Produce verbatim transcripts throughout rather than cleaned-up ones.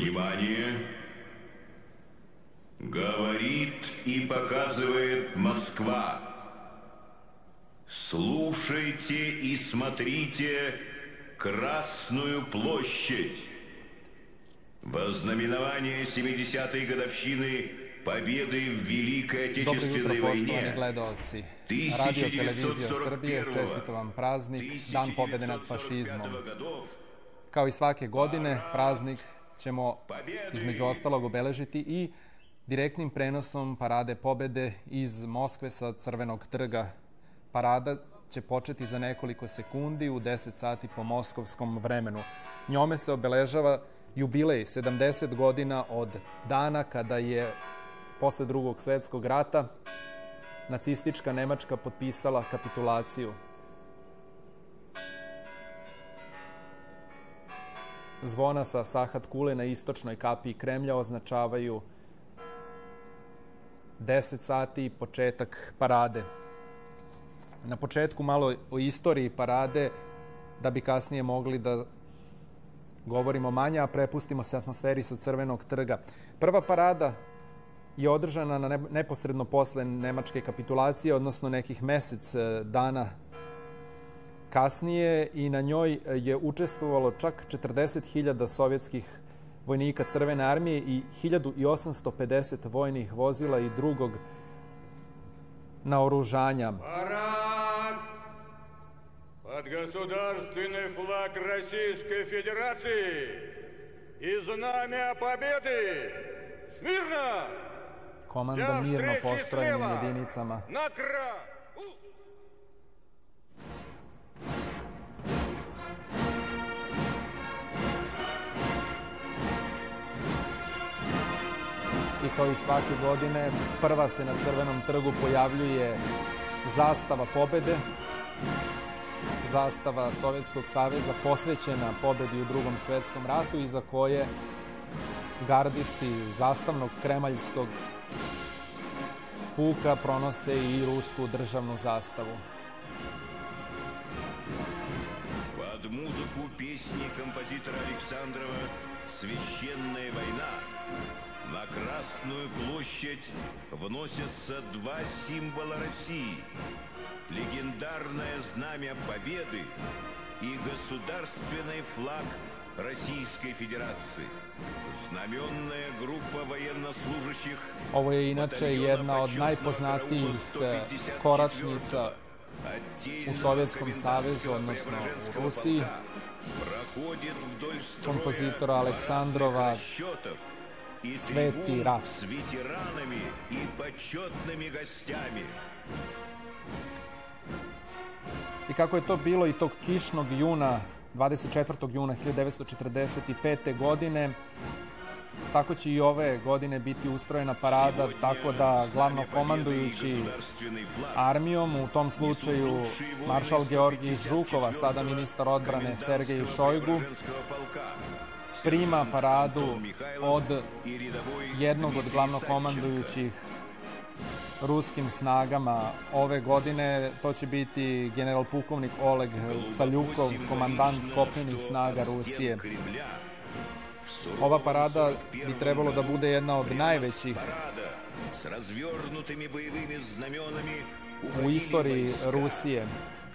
Внимание! Говорит и показывает Москва. Слушайте и смотрите Красную площадь. Во знаменование семидесятой годовщины победы в Великой Отечественной войне Radio Televizija Srbije, čestito vam praznik, Dan pobjede nad fašizmom. Kao i svake godine, praznik ćemo između ostalog obeležiti i direktnim prenosom Parade pobjede iz Moskve sa Crvenog trga. Parada će početi za nekoliko sekundi u deset sati po moskovskom vremenu. Njome se obeležava jubilej sedamdeset godina od dana kada je posle Drugog svetskog rata nacistička Nemačka potpisala kapitulaciju. Zvona sa Sahat Kule na istočnoj kapiji Kremlja označavaju deset sati i početak parade. Na početku malo o istoriji parade, da bi kasnije mogli da govorimo manje, a prepustimo se atmosferi sa Crvenog trga. Prva parada je održana na neposredno posle nemačke kapitulacije, odnosno nekih mesec dana kasnije, i na njoj je učestvovalo čak četrdeset hiljada sovjetskih vojnika Crvene armije i hiljadu osamsto pedeset vojnih vozila i drugog naoružanja. Парад! Под государственный флаг Российской Федерации и знамя победы! Смирно! Komanda mirno postrojenim jedinicama. I kao i svake godine, prva se na Crvenom trgu pojavljuje zastava pobede, zastava Sovjetskog saveza posvećena pobedi u Drugom svetskom ratu, iza koje gardisti zastavnog kremaljskog puka pronose i rusku državnu zastavu. Под музыку песни композитора Александрова «Священная война» на Красную площадь вносятся два символа России – легендарное знамя Победы и государственный флаг Российской Федерации. Знаменная группа военнослужащих. Ovo je inače jedna od najpoznatijih koračnica u Sovjetskom savezu, odnosno u Rusiji, kompozitora Aleksandrova Sveti rat. С ветеранами и почетными гостями. I kako je to bilo i tog kišnog juna, dvadeset četvrtog juna hiljadu devetsto četrdeset pete. godine, tako će i ove godine biti ustrojena parada, tako da glavno komandujući armijom, u tom slučaju maršal Georgij Žukova, sada ministar odbrane Sergej Šojgu, prima paradu od jednog od glavnokomandujućih ruskim snagama ove godine. To će biti general pukovnik Oleg Saljukov, komandant kopnenih snaga Rusije. Ova parada bi trebalo da bude jedna od najvećih u istoriji Rusije.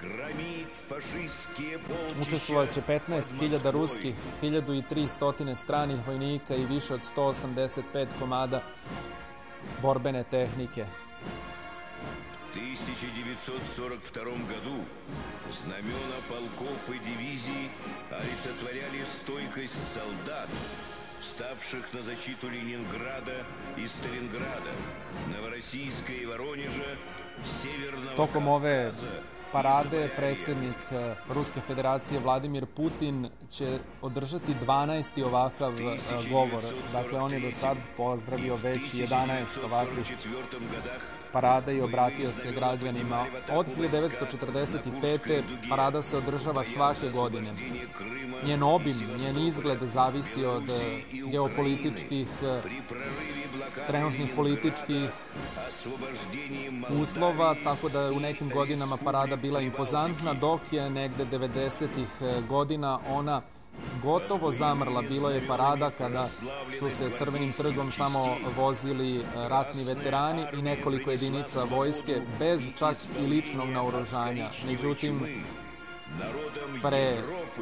Učestvovaće petnaest hiljada ruskih, hiljadu tristo stranih vojnika i više od sto osamdeset pet komada borbene tehnike. В тысяча девятьсот сорок втором году знамена полков и дивизий олицетворяли стойкость солдат, вставших на защиту Ленинграда и Сталинграда, Новороссийска и Воронежа, Северного Tokom ove Kavkaza. parade predsjednik Ruske federacije Vladimir Putin će održati dvanaesti ovakav govor. Dakle, on je do sad pozdravio već jedanaest ovakvih parada i obratio se građanima. Od hiljadu devetsto četrdeset pete. parada se održava svake godine. Njen obim, njen izgled zavisi od geopolitičkih, trenutnih političkih uslova, tako da je u nekim godinama parada bila impozantna, dok je negde devedesetih godina ona gotovo zamrla. Bilo je parada kada su se Crvenim trgom samo vozili ratni veterani i nekoliko jedinica vojske bez čak i ličnog naoružanja. Međutim, pre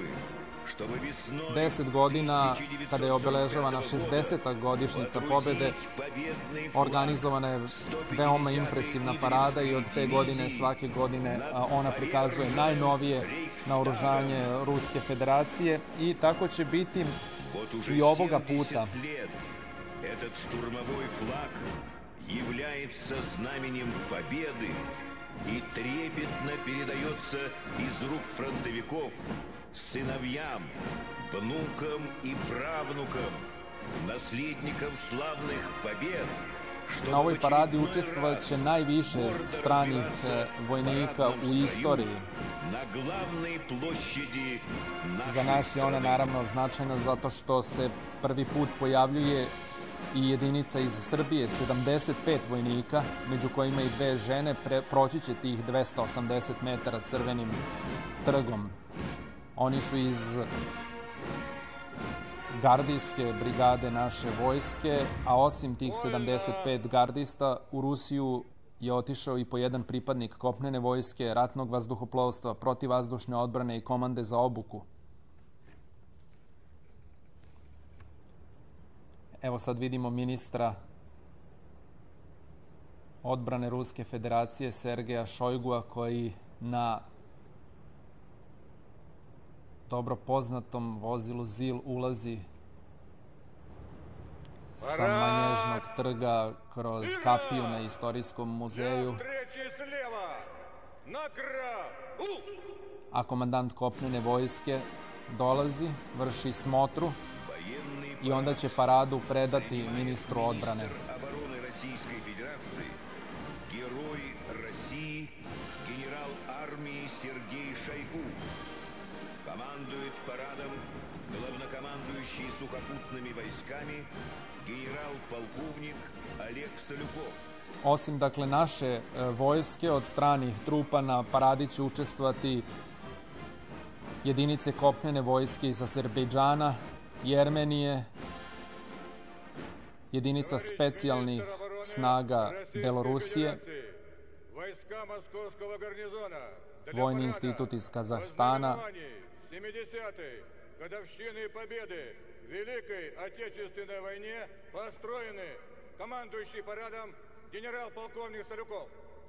deset godina, kada je obeležavana šezdeseta godišnjica pobede, organizovana je veoma impresivna parada i od te godine svake godine ona prikazuje najnovije naoružanje Ruske federacije i tako će biti i ovoga puta. Этот штурмовой флаг является знаменем победы и трепетно передается из рук фронтовиков сыновьям, внукам и правнукам, наследникам славных побед. Na ovoj paradi učestvovat će najviše stranih vojnika u istoriji. Za nas je ona naravno značajna zato što se prvi put pojavljuje i jedinica iz Srbije, sedamdeset pet vojnika, među kojima i dve žene, proći će tih dvesta osamdeset metara Crvenim trgom. Oni su iz gardijske brigade naše vojske, a osim tih sedamdeset pet gardista, u Rusiju je otišao i po jedan pripadnik kopnene vojske, ratnog vazduhoplovstva, protivvazdušne odbrane i komande za obuku. Evo sad vidimo ministra odbrane Ruske federacije Sergeja Šojgua koji na dobro poznatom vozilu Zil ulazi sa Manježnog trga kroz kapiju na Istorijskom muzeju, a komandant kopnene vojske dolazi, vrši smotru i onda će paradu predati ministru odbrane. Герой России, генерал армии Сергей Шойгу. Командует парадом главнокомандующий сухопутными войсками генерал-полковник Олег Салюков. Osim, dakle, naše vojske od stranih trupa na paradi će učestvovati jedinice kopnene vojske iz Azerbejdžana, Jermenije, jedinica specijalnih snaga Belorusije, Vojni institut iz Kazahstana, годовщины победы в Великой Отечественной войне построены командующий парадом генерал-полковник Салюков.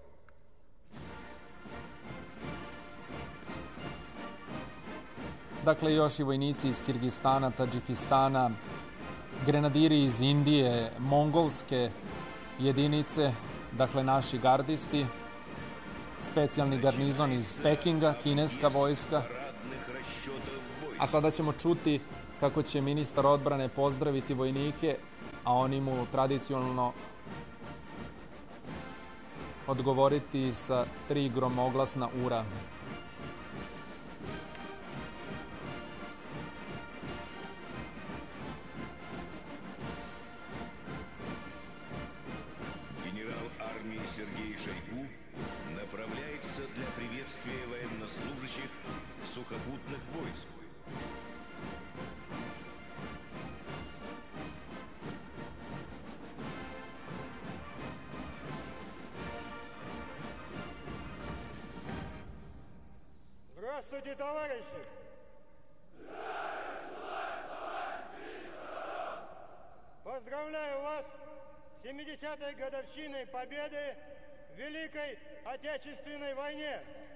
Dakle, još i vojnici iz Kirgistana, Tadžikistana, grenadiri iz Indije, mongolske jedinice, dakle naši gardisti, specijalni garnizon iz Pekinga, kineska vojska. A sada ćemo čuti kako će ministar odbrane pozdraviti vojnike, a oni mu tradicionalno odgovoriti sa tri gromoglasna ura. Генерал армии Сергей Шойгу направляется для приветствия военнослужащих сухопутных войск. Здравствуйте, товарищи! Поздравляю вас с семидесятой годовщиной победы в Великой Отечественной войне!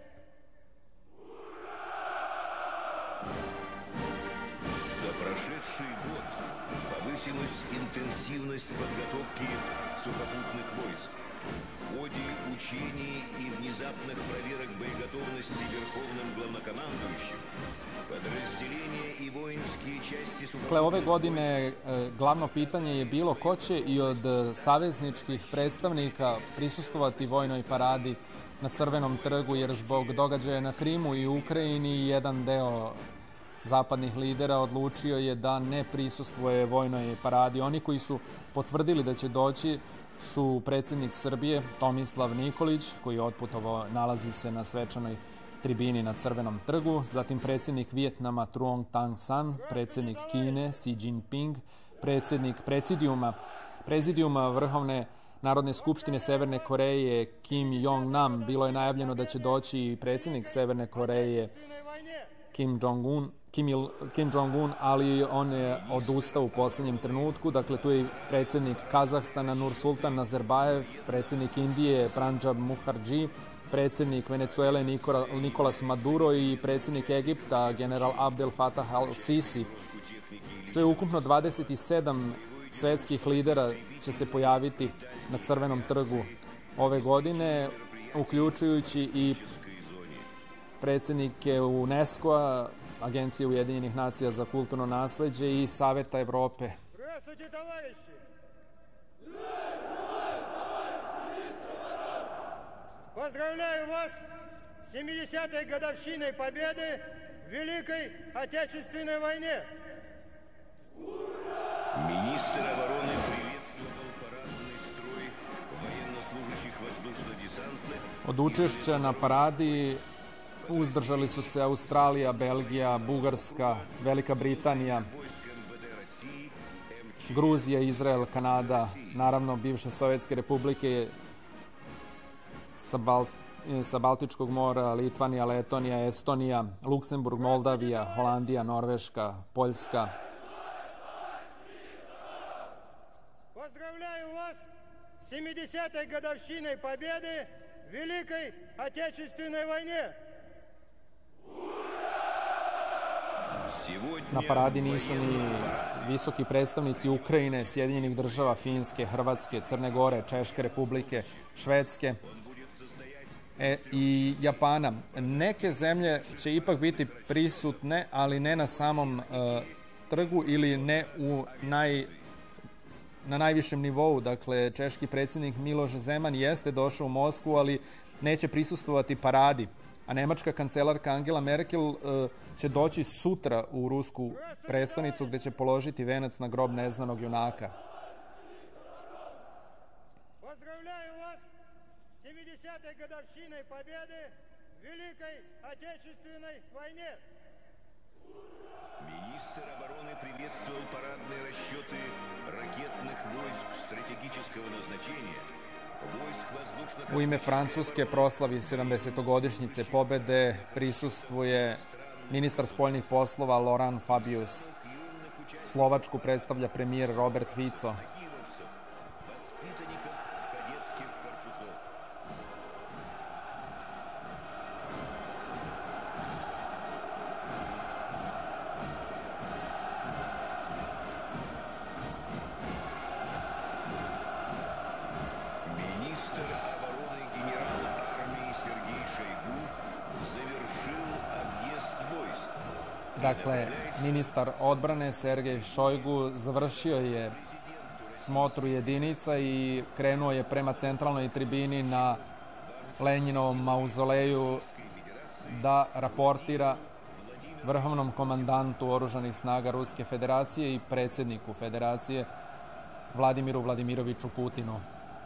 За прошедший год повысилась интенсивность подготовки сухопутных войск. В ходе учений и внезапных проверок боеготовности Верховным главнокомандующим подразделения и воинские части сухопутных... Dakle, ove godine glavno pitanje je bilo ko će i od savezničkih predstavnika prisustvovati vojnoj paradi na Crvenom trgu, jer zbog događaja na Krimu i Ukrajini jedan deo zapadnih lidera odlučio je da ne prisustvuje vojnoj paradi. Oni koji su potvrdili da će doći su predsjednik Srbije Tomislav Nikolić, koji je otputovao, nalazi se na svečanoj tribini na Crvenom trgu, zatim predsjednik Vijetnama Truong Tan San, predsjednik Kine Xi Jinping, predsjednik prezidiuma, prezidiuma Vrhovne Narodne skupštine Severne Koreje Kim Jong-nam. Bilo je najavljeno da će doći i predsjednik Severne Koreje Kim Jong-un, Kim, Il, Kim Jong-un, ali on je odustao u posljednjem trenutku. Dakle, tu je predsjednik Kazahstana Nursultan Nazarbayev, predsjednik Indije Pranab Mukherjee, predsjednik Venezuele Nikola, Nikolas Maduro i predsjednik Egipta general Abdel Fattah al-Sisi. Sve ukupno dvadeset sedam svetskih lidera će se pojaviti na Crvenom trgu ove godine, uključujući i predsjednike UNESCO-a, Agencije Ujedinjenih nacija za kulturno nasleđe i Saveta Evrope. Поздравляю вас с семидесятой годовщиной победы в Великой Отечественной войне! Министр обороны приветствовал парадный строй военнослужащих воздушно-десантных. Od učešća na paradi uzdržali su se Australija, Belgija, Bugarska, Velika Britanija, Gruzija, Izrael, Kanada, naravno bivše Sovjetske republike sa, Bal sa Baltičkog mora, Litvanija, Letonija, Estonija, Luksemburg, Moldavija, Holandija, Norveška, Poljska. Поздравляю вас с семидесятой годовщиной победы в Великой Отечественной войне! Na paradi nisu ni visoki predstavnici Ukrajine, Sjedinjenih država, Finske, Hrvatske, Crne Gore, Češke republike, Švedske e, i Japana. Neke zemlje će ipak biti prisutne, ali ne na samom uh, trgu ili ne u naj, na najvišem nivou. Dakle, češki predsjednik Miloš Zeman jeste došao u Moskvu, ali neće prisustvovati paradi. A nemačka kancelarka Angela Merkel uh, će doći sutra u rusku prestonicu gdje će položiti venac na grob neznanog junaka. Поздравляю вас с семидесятой годовщиной победы в Великой Отечественной войне! Министр обороны приветствовал парадные расчеты ракетных войск стратегического назначения. U ime Francuske proslavi sedamdesetogodišnjice pobede prisustvuje ministar spoljnih poslova Laurent Fabius. Slovačku predstavlja premijer Robert Fico. Dakle, ministar odbrane Sergej Šojgu završio je smotru jedinica i krenuo je prema centralnoj tribini na Lenjinovom mauzoleju da raportira vrhovnom komandantu Oružanih snaga Ruske federacije i predsjedniku federacije Vladimiru Vladimiroviću Putinu.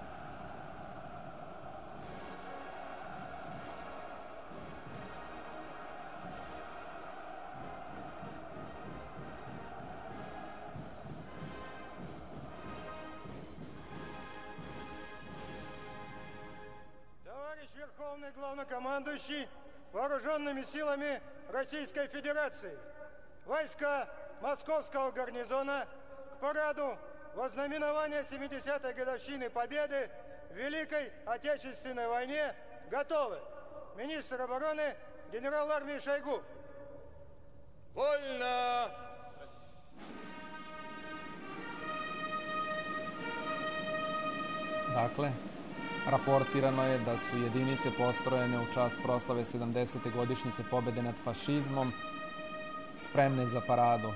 Верховный главнокомандующий вооруженными силами Российской Федерации, войска Московского гарнизона к параду вознаменования семидесятой годовщины Победы в Великой Отечественной войне готовы. Министр обороны генерал армии Шойгу. Вольно! Dakle, raportirano je da su jedinice postrojene u čast proslave sedamdesete godišnjice pobjede nad fašizmom spremne za paradu.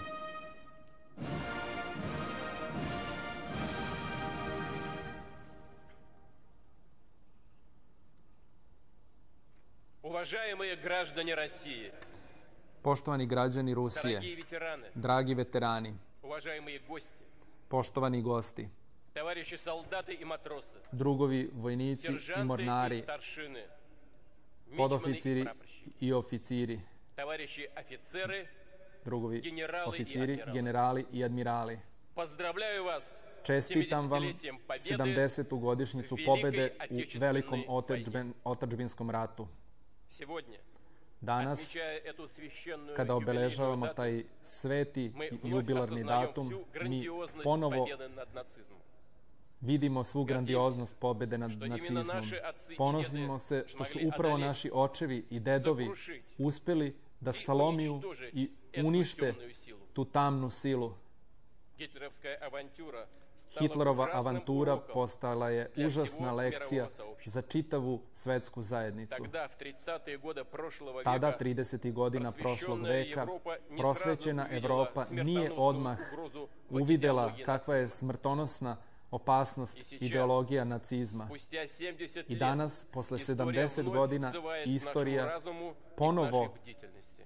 Уважаемые граждане России, poštovani građani Rusije, dragi veterani, poštovani gosti, товарищи солдаты и матросы, drugovi vojnici i mornari, podoficiri i oficiri, товарищи офицеры, drugovi генералы и oficiri, адмиралы. generali i admirali. Поздравляю вас с Čestitam vam семидесятилетием победы sedamdesetu godišnjicu Velikoj pobede u Отечественnoj velikom vojni. otadžben- otadžbinskom ratu. сегодня. Danas, Отмечая эту священную kada юбилейную obeležavamo дату, taj sveti мы i вновь jubilarni осознаем datum, всю mi грандиозность ponovo победы над нацизмом. vidimo svu grandioznost pobede nad Što imенно nacizmom. naši отцы i Ponosimo djede se što su smogli upravo одолеть, naši očevi i dedovi zakrušiti uspeli da i salomiju uništiti i etnu unište temnu silu. tu tamnu silu. Гитлеровская авантюра стала Hitlerova ужасным avantura уроком. postala je для užasna всего lekcija мирового сообщества. za čitavu svetsku zajednicu. Тогда, в тридцатые годы прошлого Tada, века, tridesetih godina prošlog просвещенная veka, Европа не prosvećena сразу увидела Evropa nije смертоносную odmah угрозу в uvidela идеологии kakva je нацизма. smrtonosna opasnost I сейчас, ideologija nacizma. Спустя семьдесят I лет danas, posle история sedamdeset вновь godina, взывает к нашему istorija разуму и к ponovo нашей бдительности.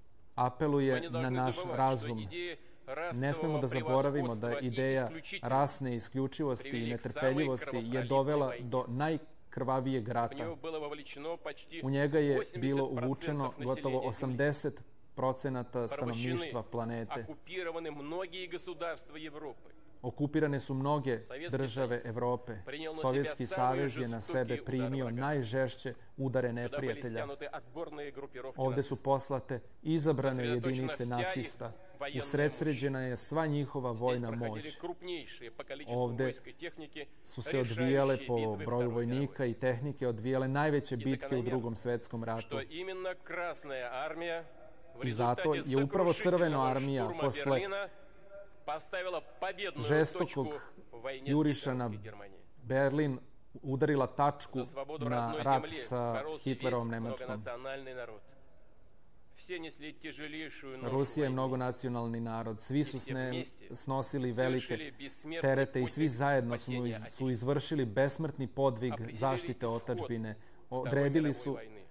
apeluje Мы не na должны naš забывать, razum. что идея Ne smemo расового da zaboravimo da превосходства и ideja исключительности rasne isključivosti i привели к netrpeljivosti самой je dovela кровопролитной do najkrvavijeg в rata. него было вовлечено почти U njega je восемьдесят bilo процентов uvučeno населения gotovo Земли. osamdeset procenata stanovništva Порабощены, planete. оккупированы многие государства Европы. Okupirane su mnoge Sovjetski države Evrope. prenijelo na Sovjetski sebe savez je na žestoki sebe udar primio vraga. najžešće udare Сюда были neprijatelja. стянуты отборные группировки Ovde su нацистов. poslate izabrane Sredotočena jedinice vся ih nacista. военная Usredsređena je sva njihova Здесь vojna проходили moć. крупнейшие по количеству Ovde войск и техники su se odvijale решающие po битвы broju Второй vojnika мировой. i tehnike odvijale najveće I bitke u zakономерно, Drugom svetskom ratu. Что imенно Красная армия в I zato результате je upravo Crvena сокрушительного armija штурма posle Берлина поставила победную žestokog точку в войне с juriša na гитлеровской Германией. Berlin udarila tačku За свободу na родной rat земли sa боролся Hitlerovom весь Nemačkom. многонациональный народ. Все несли тяжелейшую ношу Rusija je войны. mnogonacionalni narod. Svi su sne, vmесте snosili velike Совершили бессмертный terete i svi подвиг zajedno su, спасения iz, su Отечества. izvršili besmrtni podvig Определили zaštite исход otadžbine. Второй Odredili мировой su войны.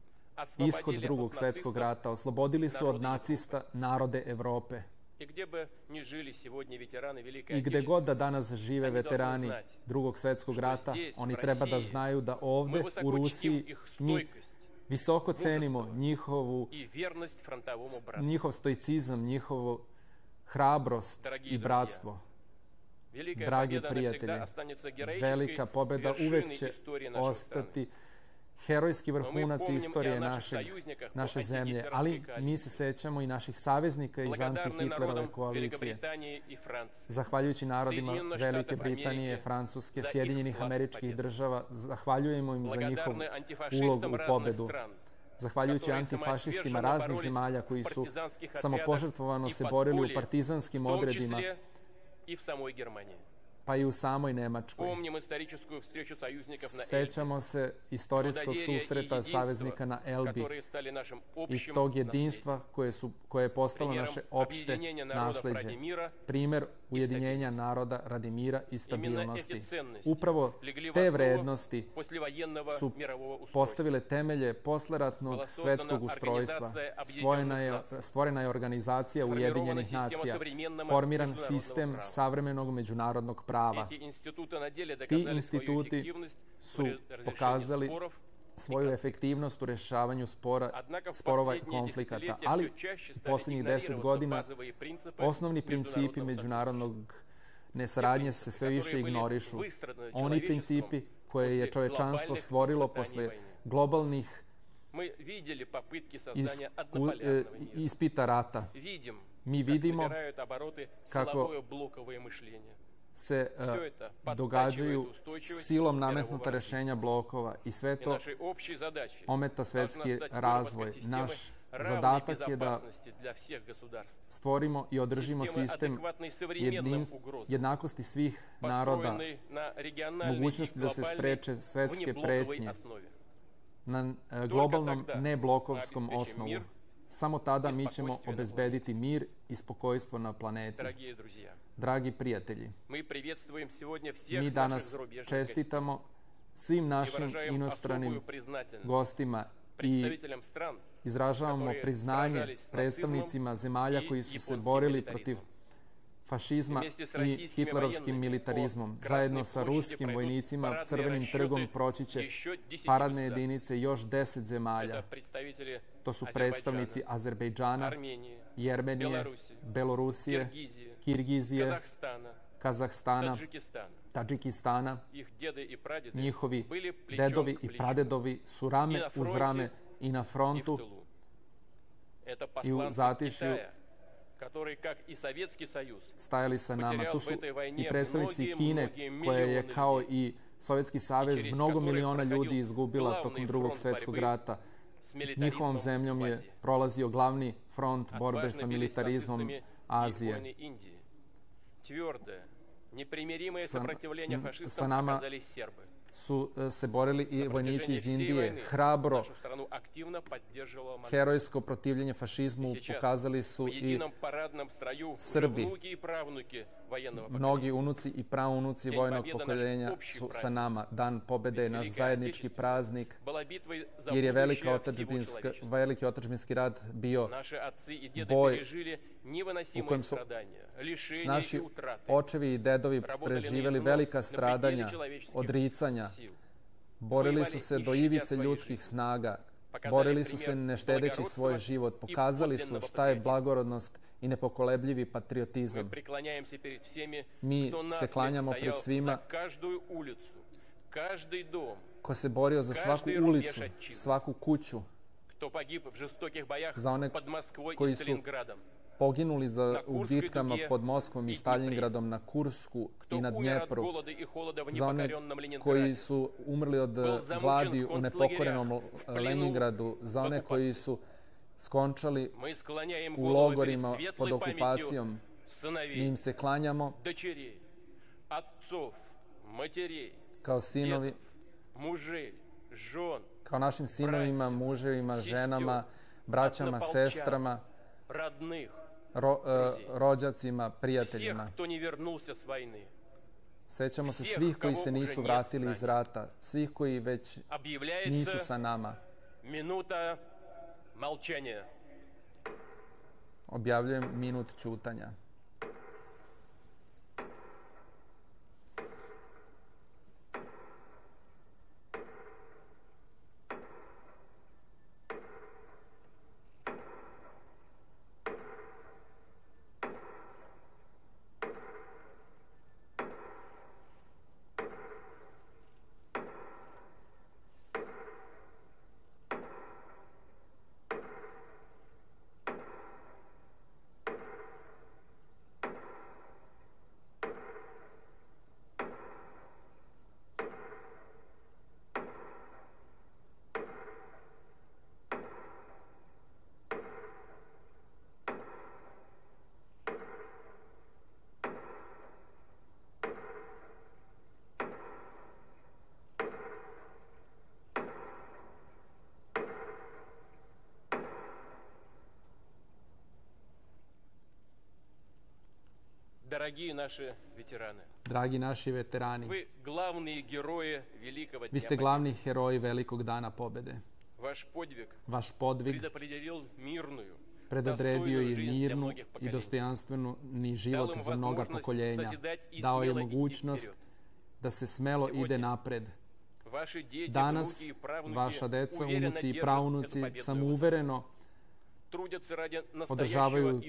ishod Освободили Drugog от svetskog нацистов. rata. Oslobodili su od narode nacista narode Evrope. И где бы ни жили сегодня ветераны Великой I gde Отечественной, god da danas žive Oni veterani должны znati Drugog svetskog rata, здесь, oni в treba da России, znaju da мы ovde высоко u чтим Rusiji их mi стойкость visoko cenimo njihovu, и верность фронтовому братству. njihov stoicizam, njihovu hrabrost Дорогие i друзья, bratstvo. Великая Dragi победа prijatelji, навсегда останется velika героической pobeda uvek вершиной će истории нашей страны. ostati herojski Но мы vrhunac помним и istorije о наших našeg, союзниках по naše zemlje, антигитлеровской ali коалиции. mi se sećamo i naših saveznika iz Благодарны antihitlerove народам koalicije. Великобритании и Франции. Zahvaljujući narodima Sjedinjenih Velike Štatov Britanije, Amerike Francuske, za Sjedinjenih ih vlast Američkih pobjedu. država, zahvaljujemo im za njihov Благодарны ulog антифашистам u raznih pobedu. стран, Zahvaljujući которые antifašistima самоотверженно raznih боролись zemalja в koji su партизанских отрядах samopožrtvovano и se borili u подполье, partizanskim в том odredima, числе и в самой Германии. pa i u samoj Nemačkoj. Помним историческую встречу союзников на Эльбе, Sećamo se istorijskog doverje i susreta jedinstvo, saveznika na Elbi которые стали našim i общим tog наследием. jedinstva koje, su, koje je postalo Примером naše opšte объединения народов ради nasleđe. мира Primer ujedinjenja naroda radi mira i Именно stabilnosti. эти ценности Upravo легли в te основу vrednosti послевоенного su мирового устройства. postavile temelje posleratnog Bila svetskog sozdana ustrojstva. organizacija Stvorena je, Objedinjenih stvorena je organizacija Sformirovana Ujedinjenih sistema nacija, savremenog formiran međunarodnog sistem prava. savremenog međunarodnog prava. Эти институты на деле Ti доказали свою instituti эффективность в su разрешении pokazali споров, svoju efektivnost u rešavanju spora, однако в sporova i последние konflikata, десятилетия ali все чаще u стали poslednjih deset игнорироваться godina базовые принципы osnovni principi международного međunarodnog nesaradnje se sve više которые были ignorišu. выстраданы Oni человечеством principi koje je после čovečanstvo глобальных stvorilo испытаний posle войны. globalnih Мы видели попытки is, создания u, e, однополярного мира. ispita rata. Видим, Mi как vidimo набирают обороты kako силовое блоковое мышление. se Все uh, это подтачивает događaju устойчивость silom мирового nametnuta развития. rešenja blokova i sve И to нашей общей задачей ometa должна svetski стать razvoj. выработка Naš системы равной zadatak je da безопасности для всех государств. stvorimo i održimo Sisteme sistem adekvatne i savremenim jedinst- ugrozama. jednakosti svih naroda, Построенный на региональной mogućnosti и da se глобальной spreče svetske внеблоковой pretnje основе. na e, globalnom tada neblokovskom obezbeđen osnovu. mir Samo tada i mi ćemo spokojствие na obezbediti mir i spokojstvo na planeti. Дорогие друзья, Dragi prijatelji, мы приветствуем сегодня всех mi наших danas зарубежных гостей čestitamo svim и našim выражаем inostranim особую признательность gostima i представителям стран, izražavamo которые priznanje сражались с predstavnicima zemalja i koji su se japonskим borili militarizmom. protiv fašizma i hitlerovskim militarizmom. Zajedno sa ruskim vojnicima Crvenim trgom proći će paradne jedinice još deset zemalja. To su predstavnici Azerbejdžana, Jermenije, Belorusije, Kirgizije, Kazahstana, Tadžikistana. Njihovi dedovi i pradedovi su rame uz rame i na frontu i u zatišju stajali sa nama. Tu su i predstavnici Kine, koja je kao i Sovjetski savez mnogo miliona ljudi izgubila tokom Drugog svjetskog rata. Njihovom zemljom je prolazio glavni front borbe sa militarizmom Azije. Sa, sa nama su se borili i vojnici iz Indije. Hrabro, herojsko protivljenje fašizmu pokazali su i Srbi. Mnogi unuci i praunuci vojnog pokoljenja su sa nama. Dan pobede je naš zajednički praznik, jer je veliki otadžbinski, veliki otadžbinski rat bio boj u kojem su naši očevi i dedovi preživjeli velika stradanja, odricanja. Borili su se do ivice ljudskih snaga. Borili su se ne štedeći svoj život. Pokazali su šta je blagorodnost i nepokolebljivi patriotizam. Mi se klanjamo pred svima ko se borio za svaku ulicu, svaku kuću, za one koji su poginuli za, u bitkama pod Moskvom i Staljingradom, na Kursku i na Dnjepru, za one koji su umrli od gladi u nepokorenom Leningradu, za one koji su skončali u logorima pod okupacijom. Mi im se klanjamo kao sinovi, kao našim sinovima, muževima, ženama, braćama, sestrama, ro, rođacima, prijateljima. Sećamo se svih koji se nisu vratili iz rata, svih koji već nisu sa nama. Objavljujem minut ćutanja. Dragi naši veterani, vi ste glavni heroji velikog dana pobede. Vaš podvig predodredio je mirnu i dostojanstvenu ni život za mnoga pokoljenja. Dao je mogućnost da se smelo ide napred. Danas, vaša deca, unuci i praunuci samouvereno održavaju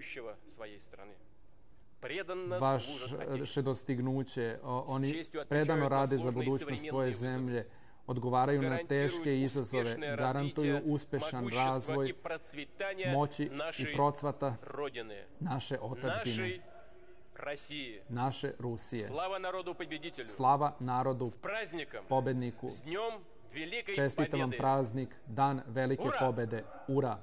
vaše dostignuće. Oni predano rade za budućnost svoje zemlje, odgovaraju na teške izazove, garantuju uspešan razvoj moći i procvata naše otadžbine, naše Rusije. Slava narodu pobedniku. Čestitam vam praznik, dan velike pobede. Ura!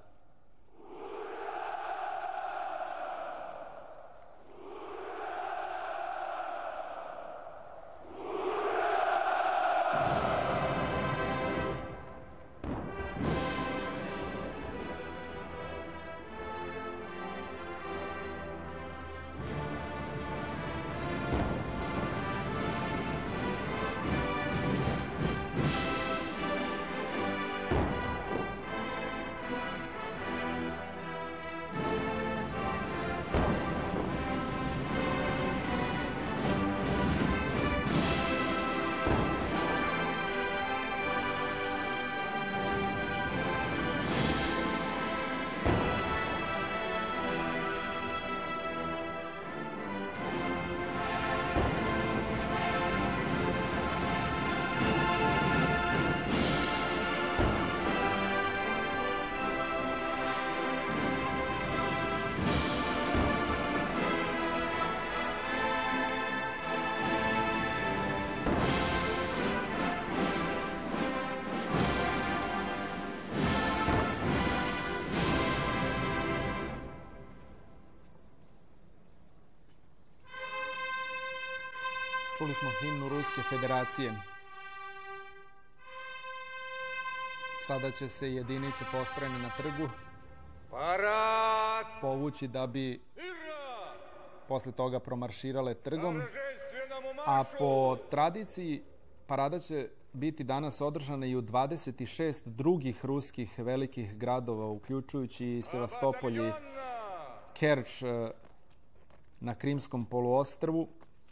Čuli smo himnu Ruske federacije. Sada će se jedinice postrojene na trgu povući da bi posle toga promarširale trgom, a po tradiciji parada će biti danas održana i u dvadeset šest drugih ruskih velikih gradova, uključujući i Sevastopolj i Kerč na Krimskom poluostrvu.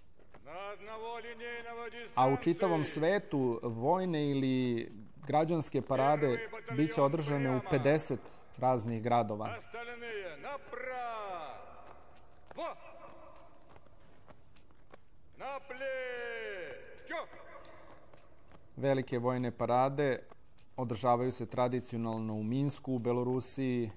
A u čitavom svetu vojne ili građanske parade bit će održane u pedeset raznih gradova. Velike vojne parade održavaju se tradicionalno u Minsku, u Belorusiji,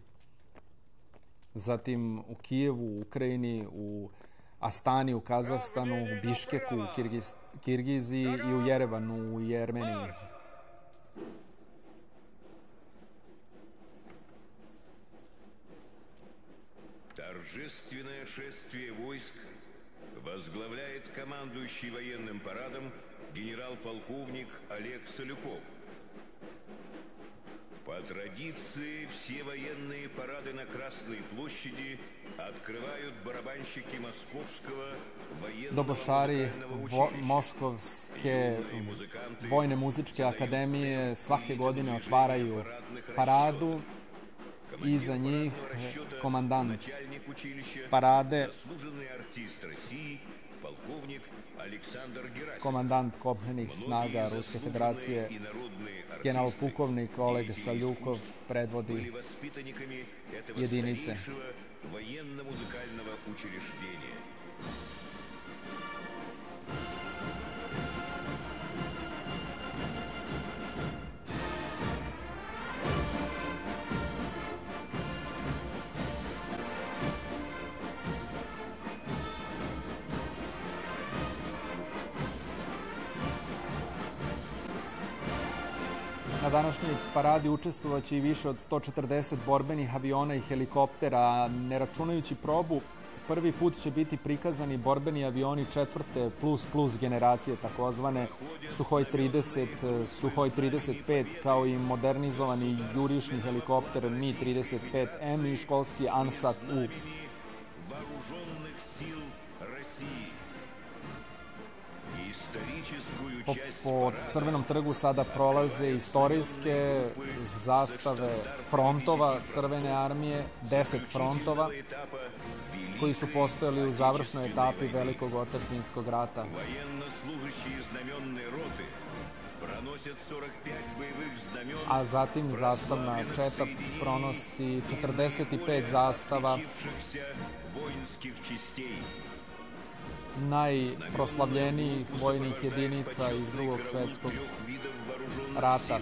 zatim u Kijevu, u Ukrajini, u Astani, u Kazahstanu, u Biškeku, u Kirgiz, Kirgiziji i u Jerevanu, u Jermeniji. Торжественное шествие войск возглавляет командующий военным парадом генерал-полковник Олег Солюков. По традиции, все военные парады на Красной площади открывают барабанщики Московского военного Dobošari Moskovske vojne muzičke akademije svake godine otvaraju paradu. Iza njih komandant parade, komandant kopnenih snaga Ruske federacije, general pukovnik Oleg Saljukov predvodi jedinice. Na današnjoj paradi učestvovaće i više od sto četrdeset borbenih aviona i helikoptera. Ne računajući probu, prvi put će biti prikazani borbeni avioni četvrte plus plus generacije, takozvane Suhoj trideset, Suhoj trideset pet, kao i modernizovani jurišni helikopter Mi trideset pet M i školski Ansat-U. Po, po Crvenom trgu sada prolaze istorijske zastave frontova Crvene armije, deset frontova koji su postojali u završnoj etapi Velikog otadžbinskog rata. A zatim zastavna četa pronosi četrdeset pet zastava najproslavljenijih vojnih jedinica iz Drugog svetskog rata.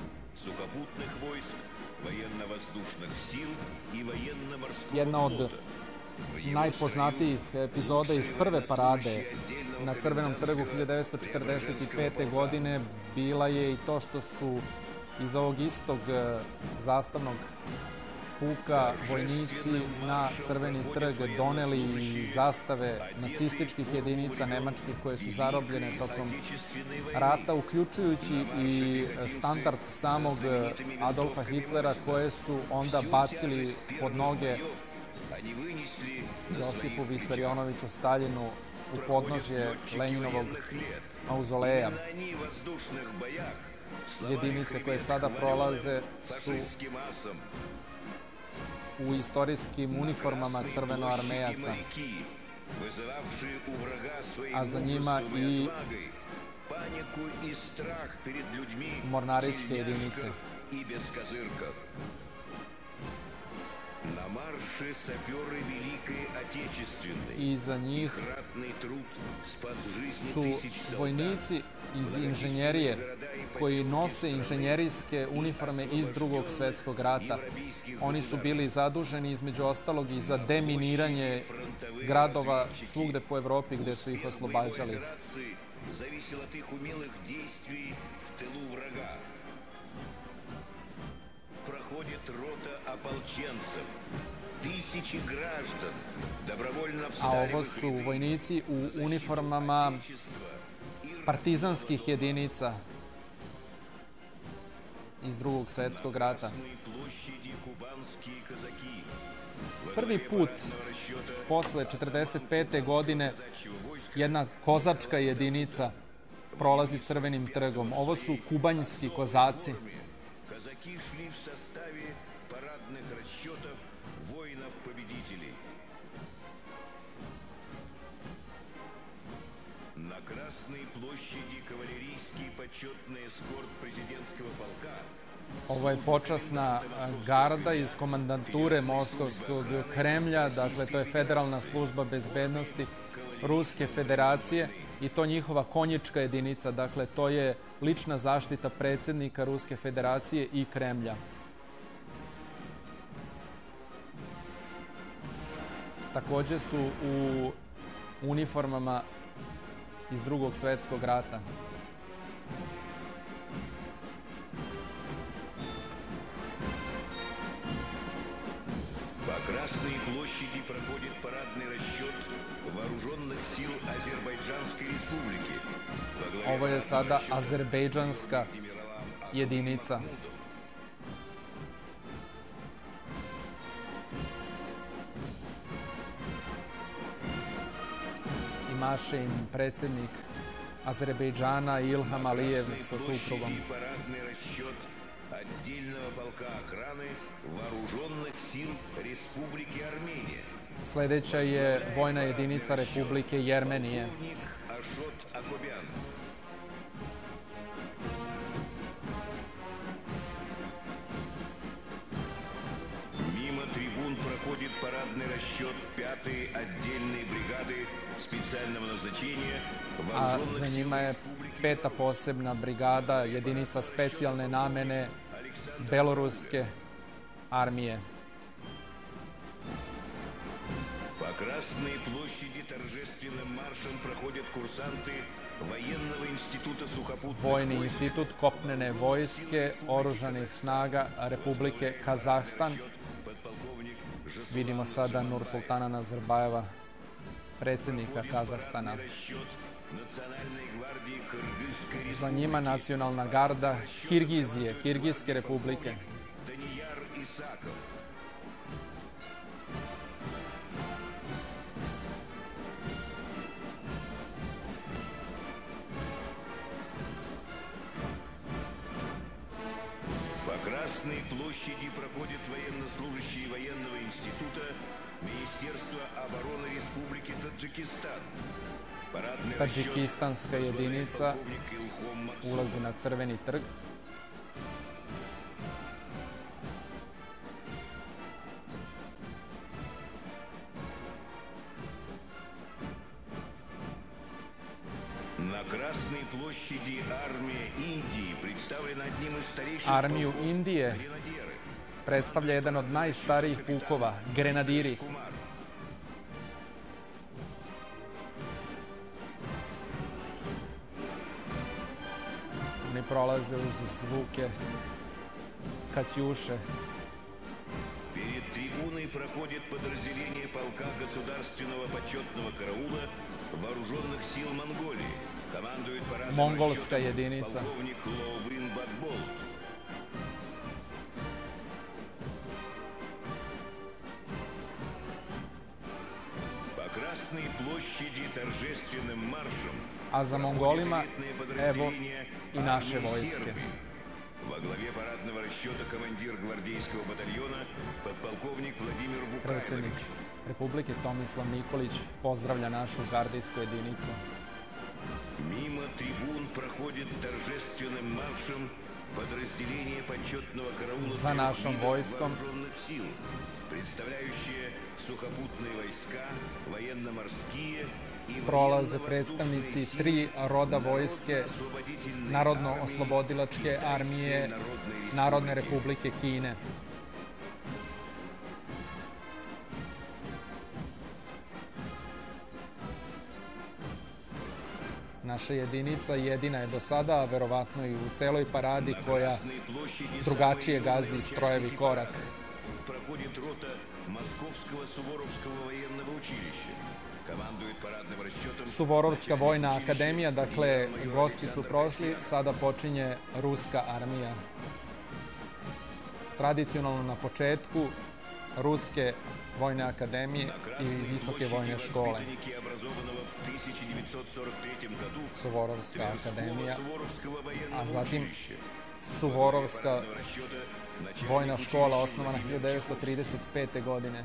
Jedna od najpoznatijih epizoda iz prve parade na Crvenom trgu hiljadu devetsto četrdeset pete. godine bila je i to što su iz ovog istog zastavnog puka vojnici na Crveni trg doneli zastave nacističkih jedinica nemačkih koje su zarobljene tokom rata, uključujući i standard samog Adolfa Hitlera, koje su onda bacili pod noge Josipu Visarionoviću Staljinu u podnožje Leninovog mauzoleja. Jedinice koje sada prolaze su u istorijskim uniformama crvenoarmejaca, a za njima i mornaričke jedinice. I za njih su vojnici iz inženjerije koji nose inženjerijske uniforme iz Drugog svetskog rata. Oni su bili zaduženi između ostalog i za deminiranje gradova svugde po Evropi gde su ih oslobađali. A ovo su vojnici u uniformama partizanskih jedinica iz Drugog svjetskog rata. Prvi put posle četrdeset pete godine jedna kozačka jedinica prolazi Crvenim trgom. Ovo su kubanjski kozaci. На Красной площади кавалерийский почетный эскорт президентского полка. Ovo je počasna garda iz komandanture Moskovskog Kremlja, dakle to je Federalna služba bezbednosti Ruske federacije i to njihova konjička jedinica, dakle to je lična zaštita predsjednika Ruske federacije i Kremlja. Također su u uniformama iz Drugog svjetskog rata. По Красной площади проходит парадный расчет вооруженных сил Азербайджанской республики. Ovo je sada azerbejdžanska jedinica. I maše im predsjednik Azerbejdžana Ilham Alijev sa suprugom. Отдельного полка охраны вооруженных сил Республики Армения. Sljedeća je vojna jedinica Republike Jermenije. Ашот Акобян. Мимо трибун проходит парадный расчет пятой отдельной бригады специального назначения A вооруженных za сил njima je peta posebna brigada, jedinica specijalne namene Beloruske armije. По Красной площади торжественным маршем проходят курсанты военного института сухопутных Vojni войск. institut kopnene vojske Oružanih snaga Republike Kazahstan. Подполковник Жасулан Vidimo sada Nursultana Nazarbajeva, predsjednika Kazahstana. расчет Национальной гвардии Кыргызской Za njima nacionalna garda Kirgizije, Kirgijske republike. Данияр Исаков. По Красной площади проходят военнослужащие военного института Министерства обороны Республики Таджикистан. Парадный расчет Tadžikistanska jedinica полковник Илхом Максумов. ulazi na Crveni trg. На Красной площади армия Индии представлена одним из старейших Armiju полков Indije гренадеры. predstavlja jedan od najstarijih pukova, grenadiri. Кумар. Oni prolaze uz zvuke Katjuše. Перед трибуной проходит подразделение полка государственного почетного караула вооруженных сил Монголии. Командует парадным Mongolska расчетом jedinica. полковник Лоувин Бакбол. По Красной площади торжественным маршем A za Mongolima, evo i naše vojske. Во главе парадного расчета командир гвардейского батальона подполковник Владимир Predsjednik Букайлович. Republike Tomislav Nikolić pozdravlja našu gardijsku jedinicu. Мимо трибун проходит торжественным маршем подразделение почетного караула За трех нашим видов войском. вооруженных сил, представляющие сухопутные войска, военно-морские и Prolaze военно-воздушные predstavnici силы tri roda vojske Народно-освободительной Narodno-oslobodilačke армии armije Китайской Narodne Народной republike Kine. Naša jedinica jedina je do sada, a verovatno i u celoj paradi, koja Красной площади drugačije самые gazi юные strojevi участники korak. парада. Проходит рота Московского Суворовского военного училища. Suvorovska vojna akademija, dakle, gosti su prošli, sada počinje ruska armija. Tradicionalno na početku ruske vojne akademije i visoke vojne škole. Suvorovska akademija, a zatim Suvorovska vojna škola osnovana hiljadu devetsto trideset pete. godine.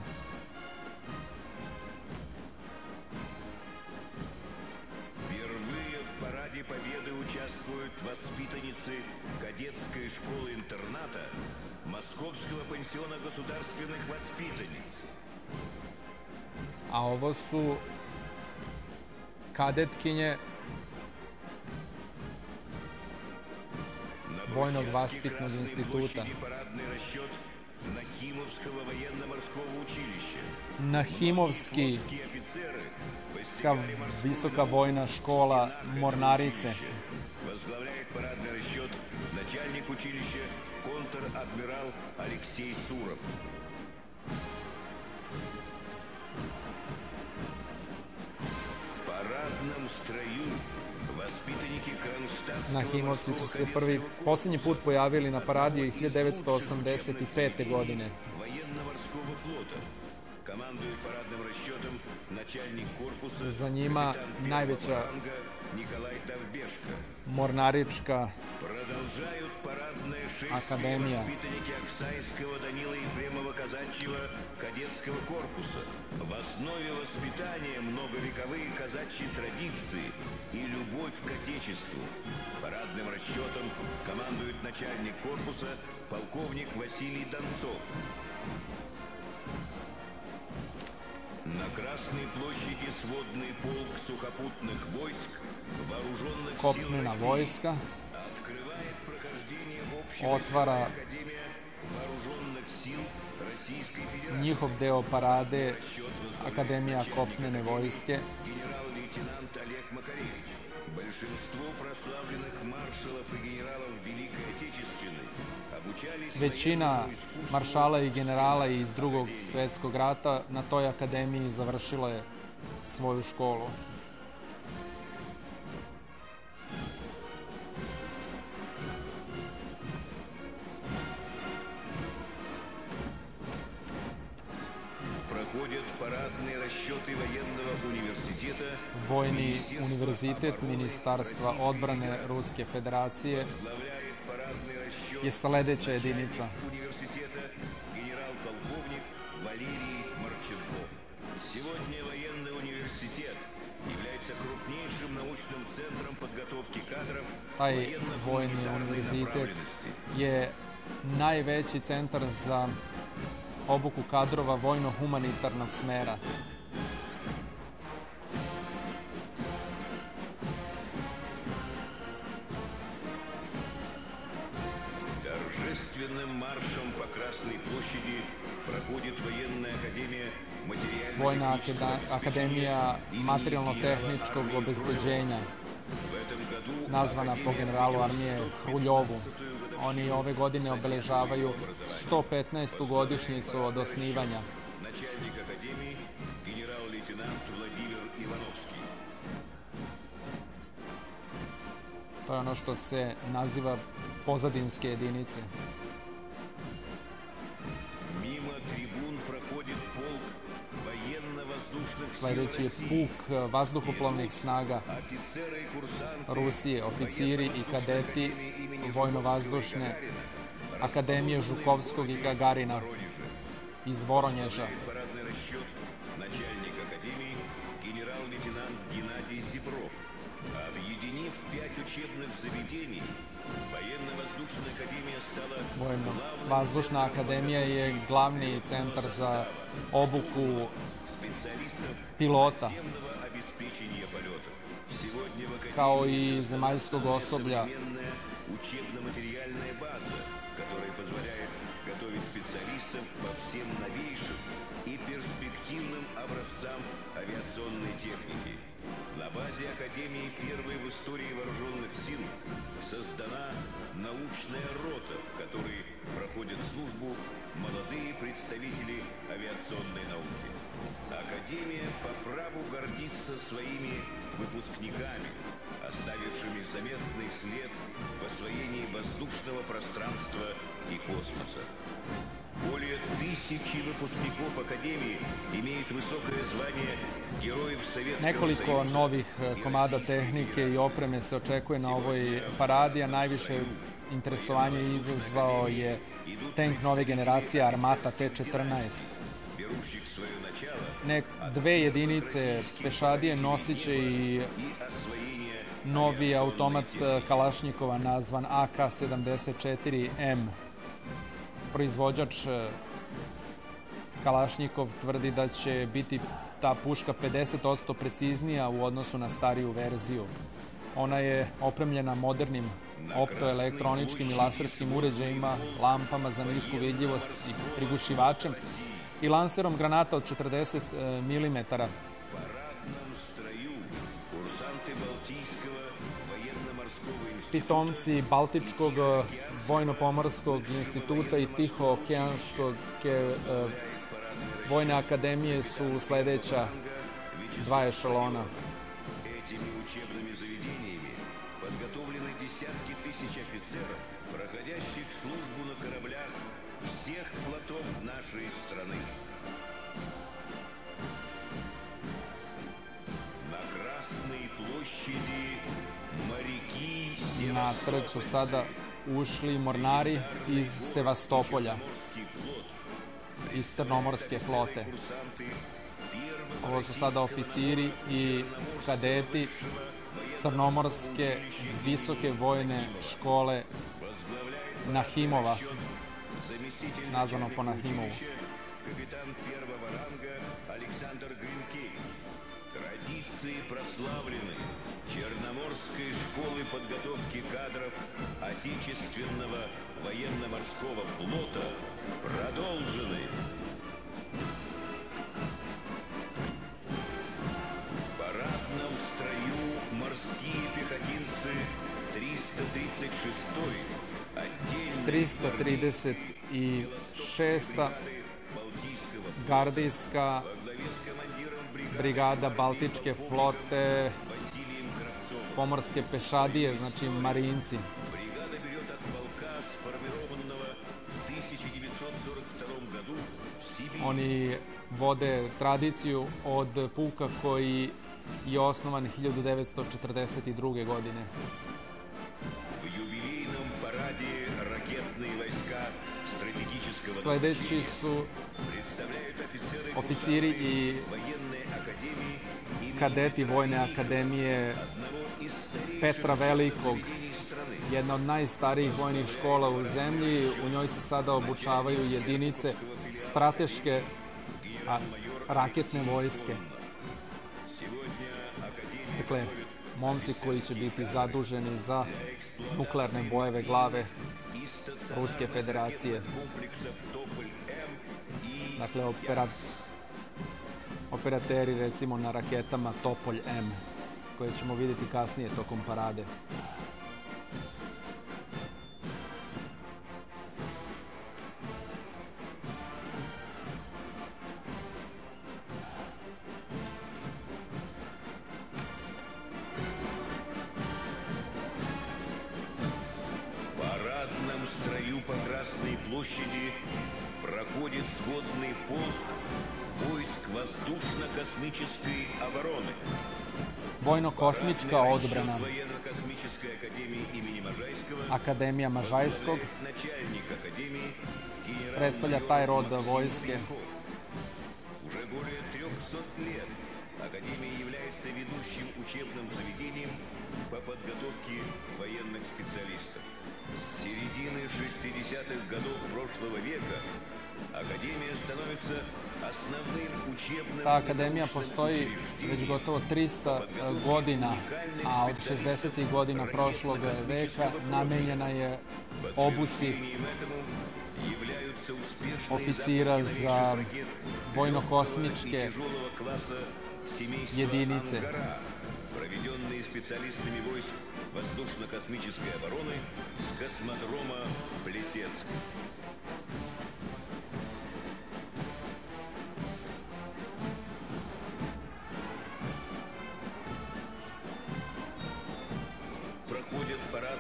Победы участвуют воспитанницы кадетской школы-интерната Московского пансиона государственных воспитанниц. A ovo su kadetkinje Vojnog vaspitnog instituta. Nahimovski visoka vojna škola mornarice. Возглавляет парадный расчет начальник училища контр-адмирал Алексей Суров. В парадном строю воспитанники Кронштадтского Nahimovci su se prvi, posljednji put pojavili na paradi hiljadu devetsto osamdeset pete. godine. военно-морского флота. Командует парадным расчетом начальник корпуса Za njima najveća Николай Довбешко. mornarička Продолжают парадное шествие академия. воспитанники Оксайского Данила Ефремова казачьего кадетского корпуса. В основе воспитания многовековые казачьи традиции и любовь к Отечеству. Парадным расчетом командует начальник корпуса полковник Василий Донцов. На Красной площади сводный полк сухопутных войск вооруженных сил kopnena России vojska открывает прохождение общей otvara Академия вооруженных сил Российской Федерации. njihov deo parade Akademija kopnene vojske. Генерал-лейтенант Олег Макаревич. Большинство прославленных маршалов и генералов Великой Отечественной обучались Većina военному искусству maršala i generala iz drugog svetskog rata na toj akademiji završila je svoju školu. проходят парадные расчеты военного университета. Vojni univerzitet Ministarstva odbrane Ruske federacije Возглавляет парадный расчет je sledeća jedinica. университета генерал-полковник Валерий Марченков. Сегодня военный университет является крупнейшим научным центром подготовки кадров Taj vojni военно-гуманитарной univerzitet направленности. je najveći centar za obuku kadrova vojno-humanitarnog smera. Торжественным маршем по Красной площади проходит военная академия Vojna материально-технического akada- akademija materijalno-tehničkog obezbeđenja, В этом году nazvana po generalu armije Hruljovu. Oni ove godine obeležavaju sto petnaestu godišnjicu od osnivanja. начальник академии генерал-лейтенант Владимир Ивановский. To je ono što se naziva pozadinske jedinice. Мимо трибун проходит полк военно-воздушных сил Sledeći je России. puk vazduhoplovnih snaga Офицеры и курсанты Rusije, oficiri i kadeti vojno-vazdušne akademije Žukovskog i Gagarina iz Voronježa. парадный расчет начальник академии генерал-лейтенант Геннадий Зебров. Объединив пять учебных заведений, военно-воздушная академия стала Vojno-vazdušna akademija je glavni centar za obuku специалистов pilota, наземного обеспечения полетов. Сегодня в академии kao i zemaljskog osoblja. современная учебно-материальная база, которая позволяет готовить специалистов по всем новейшим и перспективным образцам авиационной техники. На базе Академии первой в истории вооруженных сил создана научная рота, в которой проходят службу молодые представители авиационной науки. Академия по праву гордится своими выпускниками, оставившими заметный след в освоении воздушного пространства и космоса. Более тысячи выпускников Академии имеют высокое звание Героев Советskog Союza. Nekoliko novih komada tehnike i opreme se očekuje na ovoj paradi, a najviše interesovanje izazvao je tank nove generacije Armata T četrnaest. Ne, dve jedinice pešadije nosit će i novi automat Kalašnjikova nazvan A K sedamdeset četiri M. Proizvođač Kalašnjikov tvrdi da će biti ta puška pedeset posto preciznija u odnosu na stariju verziju. Ona je opremljena modernim optoelektroničkim i laserskim uređajima, lampama za nisku vidljivost i prigušivačem i lanserom granata od četrdeset milimetara. Pitomci Baltičkog vojno-pomorskog instituta i Tihookeanskog vojne akademije su sledeća dva ešalona. Подготовлены десятки тысяч офицеров, проходящих службу на кораблях всех флотов нашей страны. На Красной площади моряки Севастополя. Na trg su sada ušli mornari iz Sevastopolja, iz Crnomorske flote. Ovo su sada oficiri i kadeti Crnomorske visoke vojne škole Nahimova, nazvano po Nahimovu. Капитан первого ранга Александр Гринкевич. Традиции прославлены Черноморской школы подготовки кадров Отечественного военно-морского флота продолжены. В парадном строю морские пехотинцы триста тридцать шестой отдельной tristo trideset šesta gardijska brigada Baltičke flote, pomorske pešadije, znači marinci. Бригада берет от полка, сформированного в тысяча девятьсот сорок втором году в Сибири. Oni vode tradiciju od puka koji je osnovan hiljadu devetsto četrdeset druge. godine. В юбилейном параде ракетные войска стратегического Sledeći su представляют офицеры oficiri i военной академии имени kadeti Vojne akademije одного из старейших Petra Velikog, заведений страны. jedna od najstarijih vojnih škola u zemlji. U njoj se sada obučavaju jedinice strateške a, raketne vojske. Сегодня академия Dakle, momci koji će biti zaduženi za nuklearne bojeve glave и стационарных Ruske federacije. комплексов Тополь-М и Dakle, opera, operateri recimo na raketama Topolj M, koje ćemo vidjeti kasnije tokom parade. в парадном строю по Красной площади проходит сводный полк войск воздушно-космической обороны. Vojno-kosmička odbrana, Военно-космической академии имени Можайского, Akademija Mažajskog, начальник академии генерал predstavlja taj rod vojske. Уже более трехсот лет Академия является ведущим учебным заведением по подготовке военных специалистов. С середины шестидесятых годов прошлого века Академия становится основным учебным Ta akademija postoji već gotovo trista godina, a od šezdesetih godina prošlog veka namenjena je obuci являются успешные oficira запуски za новейших ракет vojno-kosmičke и тяжелого класса семейства jedinice. «Ангара», проведенные специалистами войск воздушно-космической обороны с космодрома Плесецк.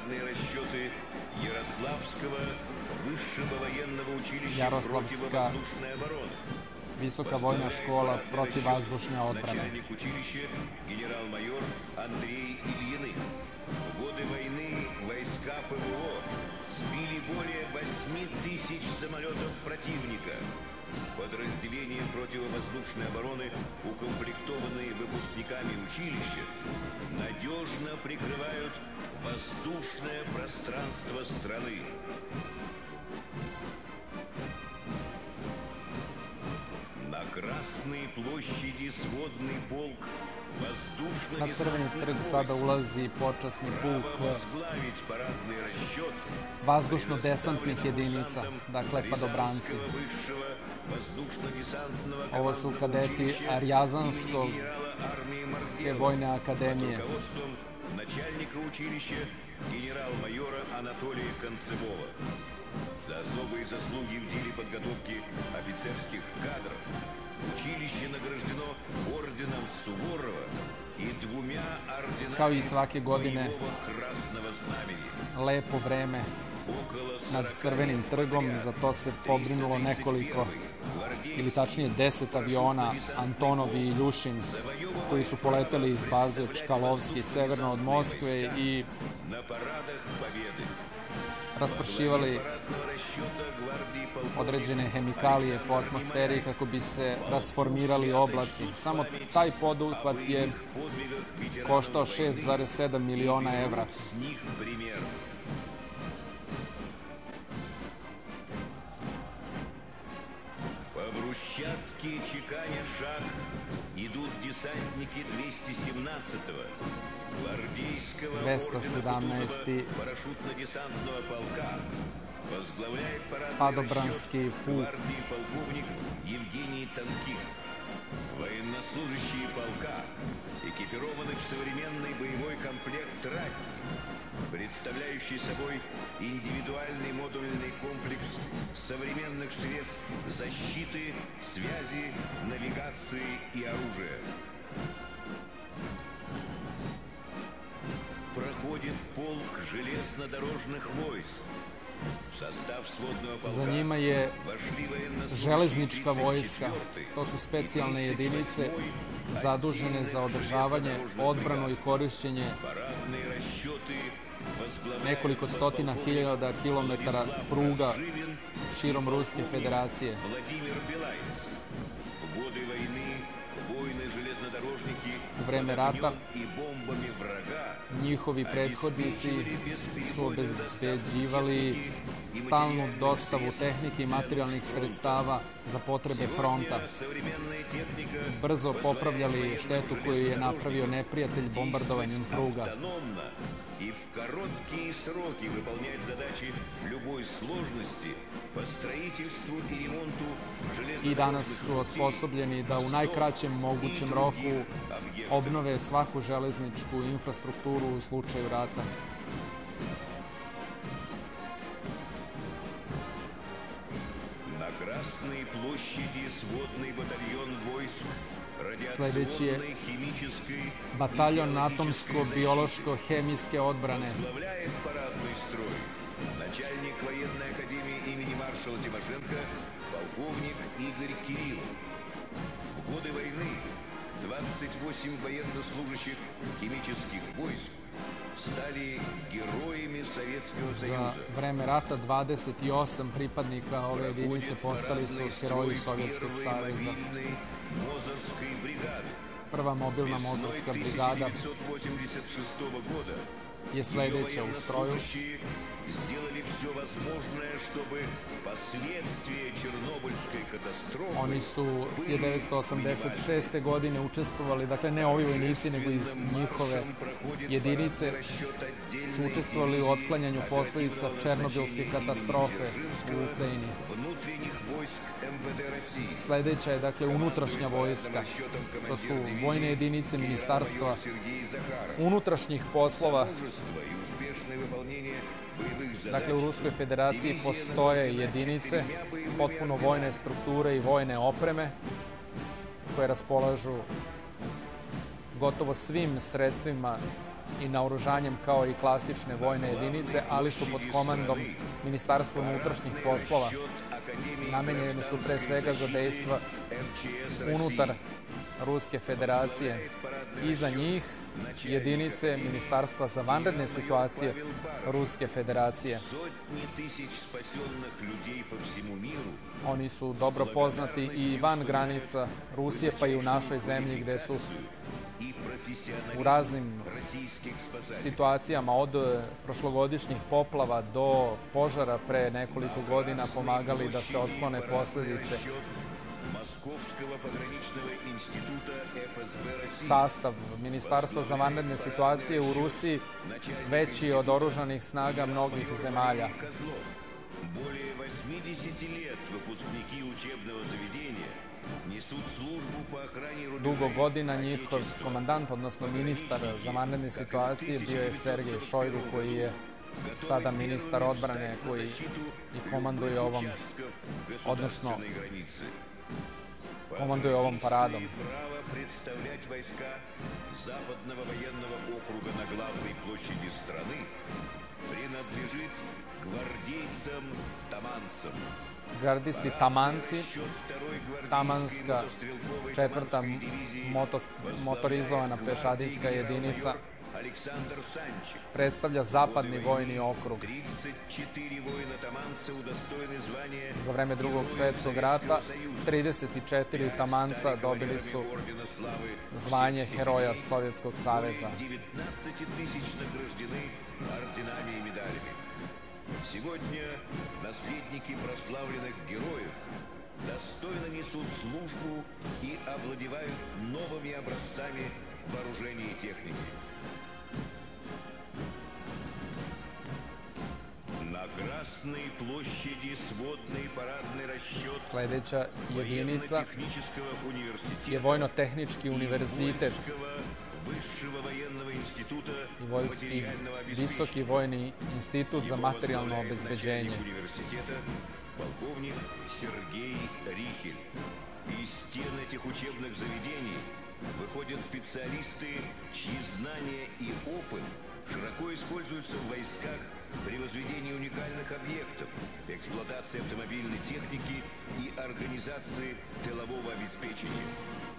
парадные расчеты Ярославского высшего военного училища Jaroslavska противовоздушной обороны. Visoka vojna škola protivvazdušne odbrane. Начальник училища генерал-майор Андрей Ильиных. В годы войны войска ПВО сбили более восьми тысяч самолетов противника. Подразделения противовоздушной обороны, укомплектованные выпускниками училища, надежно прикрывают воздушное пространство страны. На Красной площади сводный полк Na Crveni trg sada ulazi počasni pulk vazdušno-desantnih jedinica, dakle padobranci. Ovo su kadeti Rjazanskog vojne akademije. Начальника училища генерал-майора Анатолия Концевого. За особые заслуги в деле подготовки офицерских кадров училище награждено орденом Суворова и двумя Kao i svake godine, Красного Знамени. lepo vreme nad Crvenim trgom, za to se pobrinulo nekoliko, ili tačnije deset aviona Antonov i Iljušin, koji su poleteli iz baze Čkalovski severno od Moskve i raspršivali određene hemikalije po atmosferi kako bi se rasformirali oblaci. Samo taj poduhvat je koštao šest zarez sedam miliona evra. По брусчатке чеканя шаг идут десантники двести семнадцатого гвардейского ордена парашютно-десантного полка. Возглавляет парадный гвардии полковник Евгений Танких. Военнослужащие полка экипированы в современный боевой комплект «Ратник», представляющий собой индивидуальный модульный комплекс современных средств защиты, связи, навигации и оружия. Проходит полк железнодорожных войск. Za njima je železnička vojska. To su specijalne jedinice zadužene za održavanje, odbranu i korišćenje nekoliko stotina hiljada kilometara pruga širom Ruske federacije. U vreme rata njihovi prethodnici su obezbeđivali stalnu dostavu tehnike i materijalnih sredstava za potrebe fronta. Brzo popravljali štetu koju je napravio neprijatelj bombardovanjem pruga. И в короткие сроки выполнять задачи любой сложности по строительству и ремонту железных. I danas su osposobljeni da u najkraćem mogućem roku obnove svaku železničku infrastrukturu u slučaju rata. На Красной площади сводный батальон войск Sledeći je bataljon atomsko-biološko-hemijske odbrane. Начальник военной академии имени маршала Тимошенко полковник Игорь Кириллов. В годы войны двадцать восемь военнослужащих химических войск stali herojima Sovjetskog Союза. Za vreme rata dvadeset osam pripadnika ove jedinice postali su heroji Sovjetskog saveza. Prva mobilna mozarska brigada je sledeća u stroju. Oni su hiljadu devetsto osamdeset šeste. godine učestvovali, dakle ne ovi vojnici, nego iz njihove jedinice, su učestvovali u otklanjanju posledica Černobilske katastrofe u Ukrajini. Sledeća je, dakle, unutrašnja vojska. To su vojne jedinice Ministarstva unutrašnjih poslova. Dakle, u Ruskoj federaciji postoje jedinice, potpuno vojne strukture i vojne opreme, koje raspolažu gotovo svim sredstvima i naoružanjem kao i klasične vojne jedinice, ali su pod komandom Ministarstva unutrašnjih poslova. Namenjeni su pre svega za dejstva unutar Ruske federacije. Iza njih jedinice Ministarstva za vanredne situacije Ruske federacije. Oni su dobro poznati i van granica Rusije, pa i u našoj zemlji, gde su u raznim situacijama od prošlogodišnjih poplava do požara pre nekoliko godina pomagali da se otklone posledice. Sastav Ministarstva za vanredne situacije u Rusiji veći je od oružanih snaga mnogih zemalja. Dugo godina njihov komandant, odnosno ministar za vanredne situacije, bio je Sergej Šojgu, koji je sada ministar odbrane, koji i komanduje ovom, odnosno komanduje ovom paradom. Gardisti Tamanci, Tamanska četvrta motorizovana pešadijska jedinica, predstavlja zapadni vojni okrug. Za vreme Drugog svjetskog rata trideset četiri Tamanca dobili su zvanje Heroja Sovjetskog saveza. Сегодня наследники прославленных героев достойно несут службу и овладевают новыми образцами вооружения и техники. На Красной площади сводный парадный расчет Sledeća jedinica je Vojno-tehnički univerzitet i Vojski Visoki vojni institut za materijalno obezbeđenje. Полковник Сергей Рихель. Из стен этих учебных заведений выходят специалисты, чьи знания и опыт широко используются в войсках при возведении уникальных объектов, эксплуатации автомобильной техники и организации тылового обеспечения.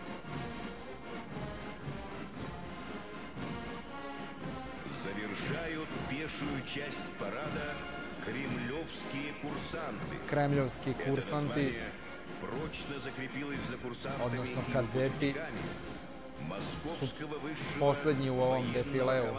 Завершают пешую часть парада кремлевские курсанты. Kremljovski kursanti, odnosno kadeti, su poslednji u ovom defileu.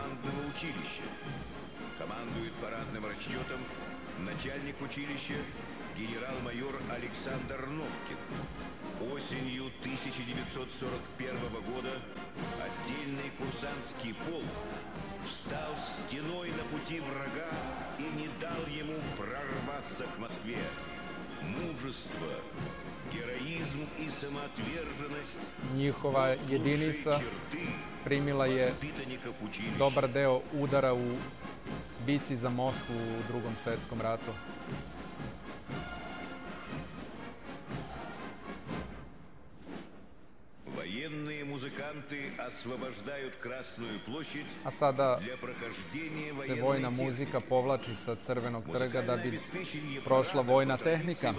Командует парадным расчетом начальник училища генерал-майор Александр Новкин. Осенью тысяча девятьсот сорок первого года отдельный курсантский полк встал стеной на пути врага и не дал ему прорваться к Москве. Мужество, героизм и самоотверженность Njihova jedinica primila je dobar deo udara u bici za Moskvu u Drugom svjetskom ratu. Военные музыканты освобождают Красную площадь. A sada se vojna muzika povlači sa Crvenog trga da bi prošla vojna tehnika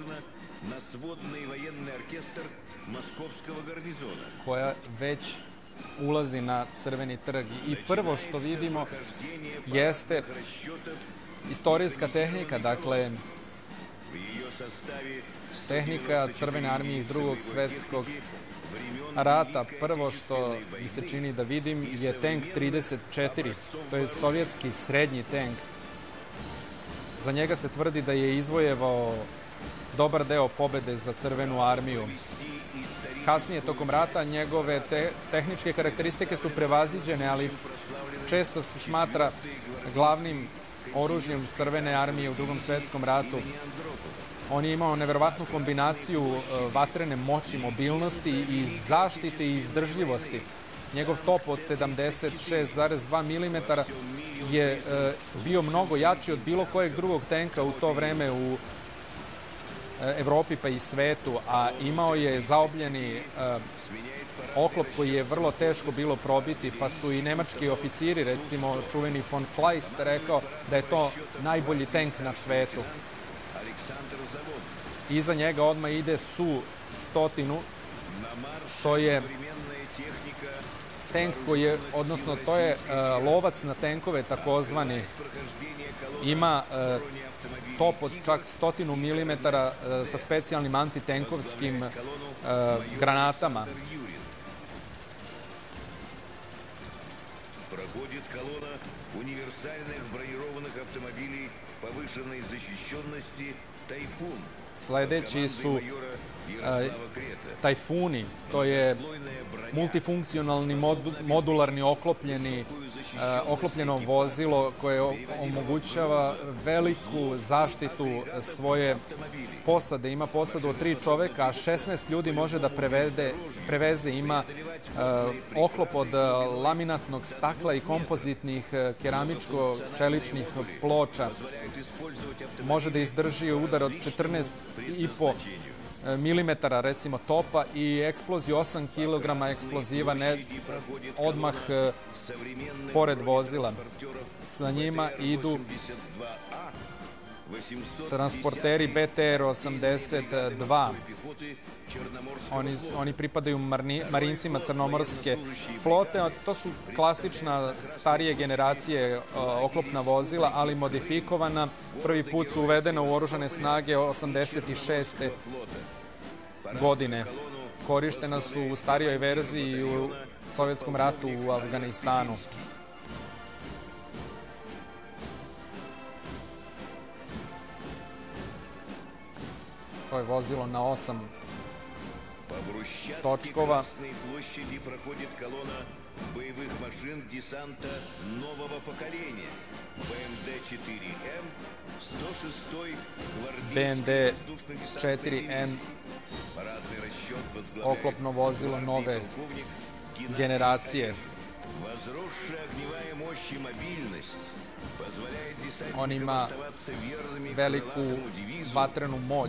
koja već ulazi na Crveni trg. I prvo što vidimo jeste istorijska tehnika, dakle tehnika Crvene armije iz Drugog svjetskog rata. Prvo što mi se čini da vidim je tank trideset četiri, to je sovjetski srednji tank. Za njega se tvrdi da je izvojevao dobar deo pobede za Crvenu armiju. Kasnije, tokom rata, njegove te, tehničke karakteristike su prevaziđene, ali često se smatra glavnim oružjem Crvene armije u Drugom svjetskom ratu. On je imao neverovatnu kombinaciju vatrene moći, mobilnosti i zaštite i izdržljivosti. Njegov top od sedamdeset šest zarez dva milimetra je bio mnogo jači od bilo kojeg drugog tenka u to vreme u Evropi pa i svetu, a imao je zaobljeni oklop koji je vrlo teško bilo probiti, pa su i nemački oficiri, recimo čuveni von Kleist, rekao da je to najbolji tank na svetu. Iza njega odmah ide Su stotinu, to je tank koji je, odnosno to je uh, lovac na tenkove takozvani. Ima uh, top od čak stotinu milimetara uh, sa specijalnim antitenkovskim uh, granatama. Проходит колонна универсальных бронированных автомобилей повышенной защищенности «Тайфун». Sledeći su uh, Tajfuni, to je multifunkcionalni mod, modularni oklopljeni, uh, oklopljeno vozilo koje omogućava veliku zaštitu svoje posade. Ima posadu od tri čoveka, a šesnaest ljudi može da prevede, preveze. Ima uh, oklop od uh, laminatnog stakla i kompozitnih uh, keramičko-čeličnih ploča. Može da izdrži udar od četrnaest i po milimetara, recimo, topa i eksploziju osam kilograma eksploziva ne, odmah e, pored vozila. Sa njima idu transporteri B T R osamdeset dva. Oni, oni pripadaju marni, marincima crnomorske flote. To su klasična starije generacije uh, oklopna vozila, ali modifikovana. Prvi put su uvedena u oružane snage osamdeset šeste godine. Korištena su u starijoj verziji u Sovjetskom ratu u Afganistanu. To je vozilo na osam točkova. B M D četiri N, oklopno vozilo nove generacije. On ima veliku vatrenu moć.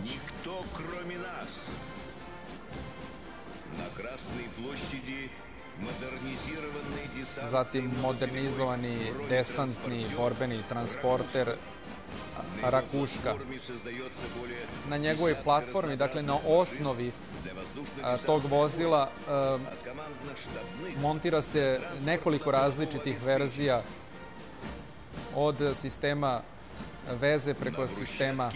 Zatim modernizovani desantni borbeni transporter Rakuška. Na njegovoj platformi, dakle na osnovi a, tog vozila a, montira se nekoliko različitih verzija od sistema veze preko sistema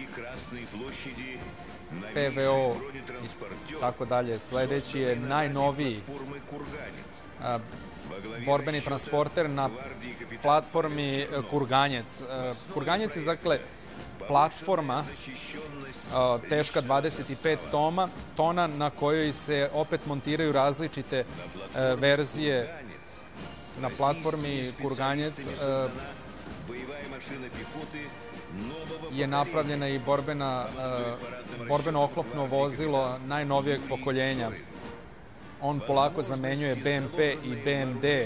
P V O i tako dalje. Sledeći je najnoviji a, borbeni transporter na platformi Kurganjec. Kurganjec je, dakle, platforma a, teška dvadeset pet toma, tona na kojoj se opet montiraju različite a, verzije. Na platformi Kurganjec a, je napravljena i borbena, uh, borbeno oklopno vozilo najnovijeg pokoljenja. On polako zamenjuje B M P i B M D.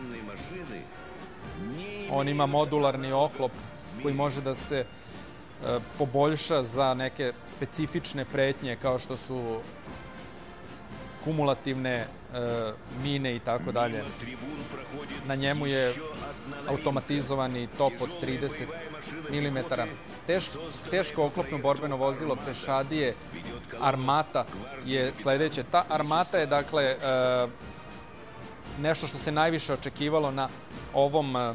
On ima modularni oklop koji može da se uh, poboljša za neke specifične pretnje kao što su kumulativne uh, mine i tako dalje. Na njemu je automatizovani top od trideset milimetara. Teško, teško oklopno borbeno vozilo pešadije Armata je sledeće. Ta Armata je, dakle, e, nešto što se najviše očekivalo na ovom e,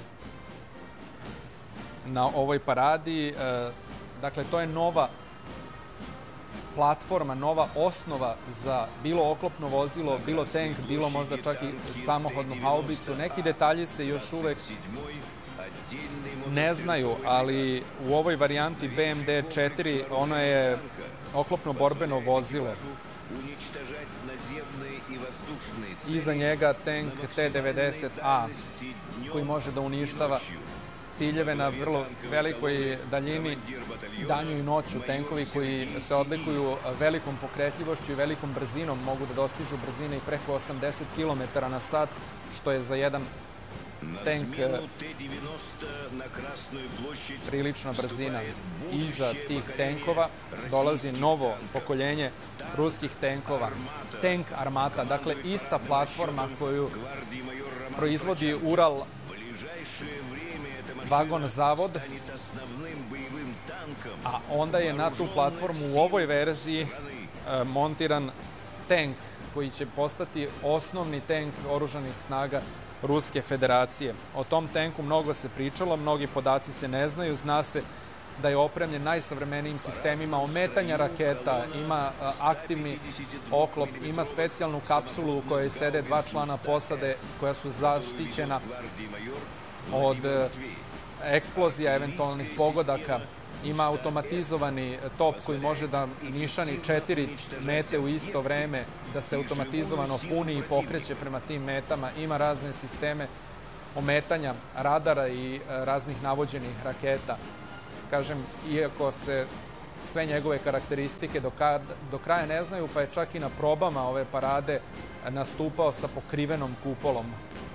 na ovoj paradi. E, dakle, to je nova platforma, nova osnova za bilo oklopno vozilo, bilo tank, bilo možda čak i samohodnu haubicu. Neki detalji se još uvek ne znaju, ali u ovoj varijanti B M D četiri ono je oklopno borbeno vozilo. Iza njega tank T devedeset A koji može da uništava ciljeve na vrlo velikoj daljini, danju i noću. Tenkovi koji se odlikuju velikom pokretljivošću i velikom brzinom mogu da dostižu brzine i preko osamdeset kilometara na sat, što je za jedan tank prilična brzina. Iza tih tenkova dolazi novo pokoljenje ruskih tenkova. Tank Armata, dakle ista platforma koju proizvodi Ural vagon zavod, a onda je na tu platformu u ovoj verziji montiran tank koji će postati osnovni tank oružanih snaga Ruske federacije. O tom tanku mnogo se pričalo, mnogi podaci se ne znaju. Zna se da je opremljen najsavremenijim sistemima ometanja raketa, ima aktivni oklop, ima specijalnu kapsulu u kojoj sede dva člana posade koja su zaštićena od eksplozija, eventualnih pogodaka. Ima automatizovani top koji može da nišani četiri mete u isto vreme, da se automatizovano puni i pokreće prema tim metama. Ima razne sisteme ometanja radara i raznih navođenih raketa. Kažem, iako se sve njegove karakteristike do kraja ne znaju, pa je čak i na probama ove parade nastupao sa pokrivenom kupolom.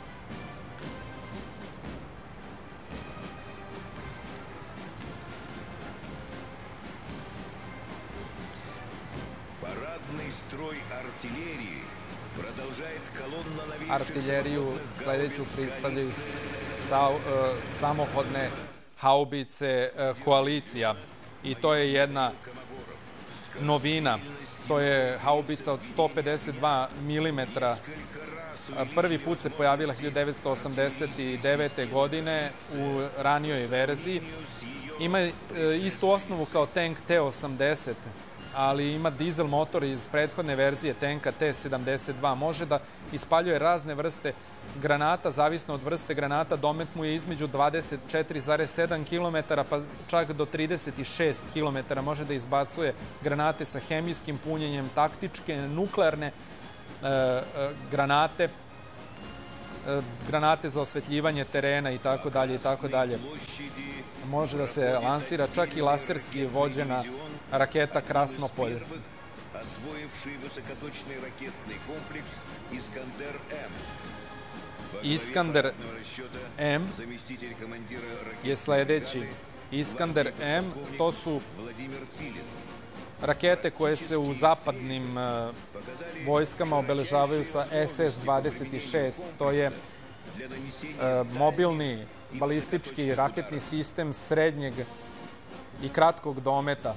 Artiljeriju sledeću predstavljaju samohodne haubice koalicija i to je jedna novina. To je haubica od sto pedeset dva milimetra. Prvi put se pojavila hiljadu devetsto osamdeset devete. godine u ranijoj verziji. Ima istu osnovu kao tank T osamdeset, ali ima dizel motor iz prethodne verzije tanka T sedamdeset dva. Može da ispaljuje razne vrste granata, zavisno od vrste granata. Domet mu je između dvadeset četiri zarez sedam kilometara pa čak do trideset šest kilometara. Može da izbacuje granate sa hemijskim punjenjem, taktičke, nuklearne e, e, granate, e, granate za osvetljivanje terena i tako dalje i tako dalje. Može da se lansira čak i laserski vođena raketa Krasnopolj. Iskander M je sledeći. Iskander M, to su rakete koje se u zapadnim vojskama obeležavaju sa S S dvadeset šest. To je mobilni balistički raketni sistem srednjeg i kratkog dometa.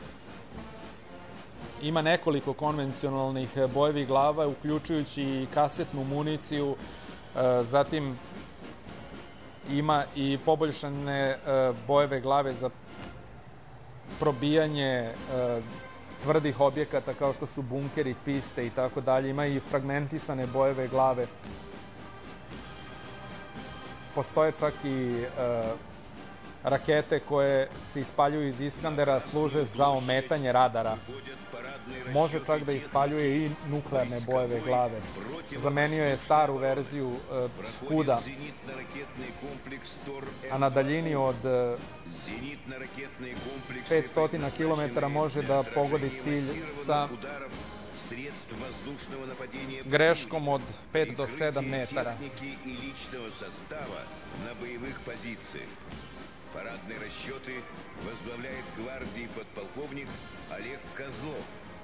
Ima nekoliko konvencionalnih bojevih glava, uključujući i kasetnu municiju. Zatim ima i poboljšane bojeve glave za probijanje tvrdih objekata kao što su bunkeri, piste i tako dalje. Ima i fragmentisane bojeve glave. Postoje čak i rakete koje se ispaljuju iz Iskandera, služe za ometanje radara. Može čak da ispaljuje i nuklearne bojeve glave. Zamenio je staru verziju Skuda, a na daljini od petsto kilometara može da pogodi cilj sa greškom od pet do sedam metara. Парадные расчеты возглавляет гвардии подполковник Олег Козлов.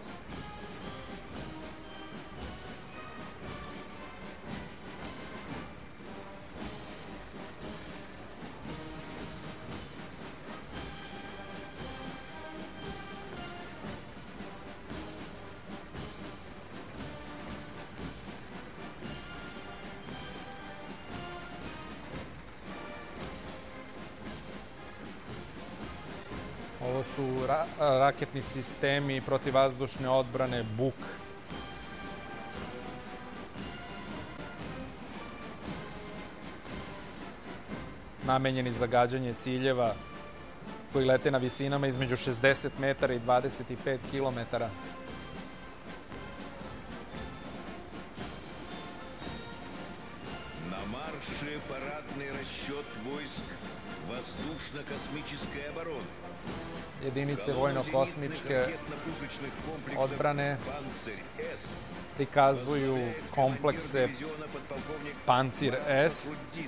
Ovo su ra raketni sistemi protivvazdušne odbrane Buk. Namenjeni za gađanje ciljeva koji lete na visinama između šezdeset metara i dvadeset pet kilometara. На марше парадный расчет войск воздушно-космической обороны. jedinice vojno-kosmičke odbrane prikazuju komplekse Pancir S.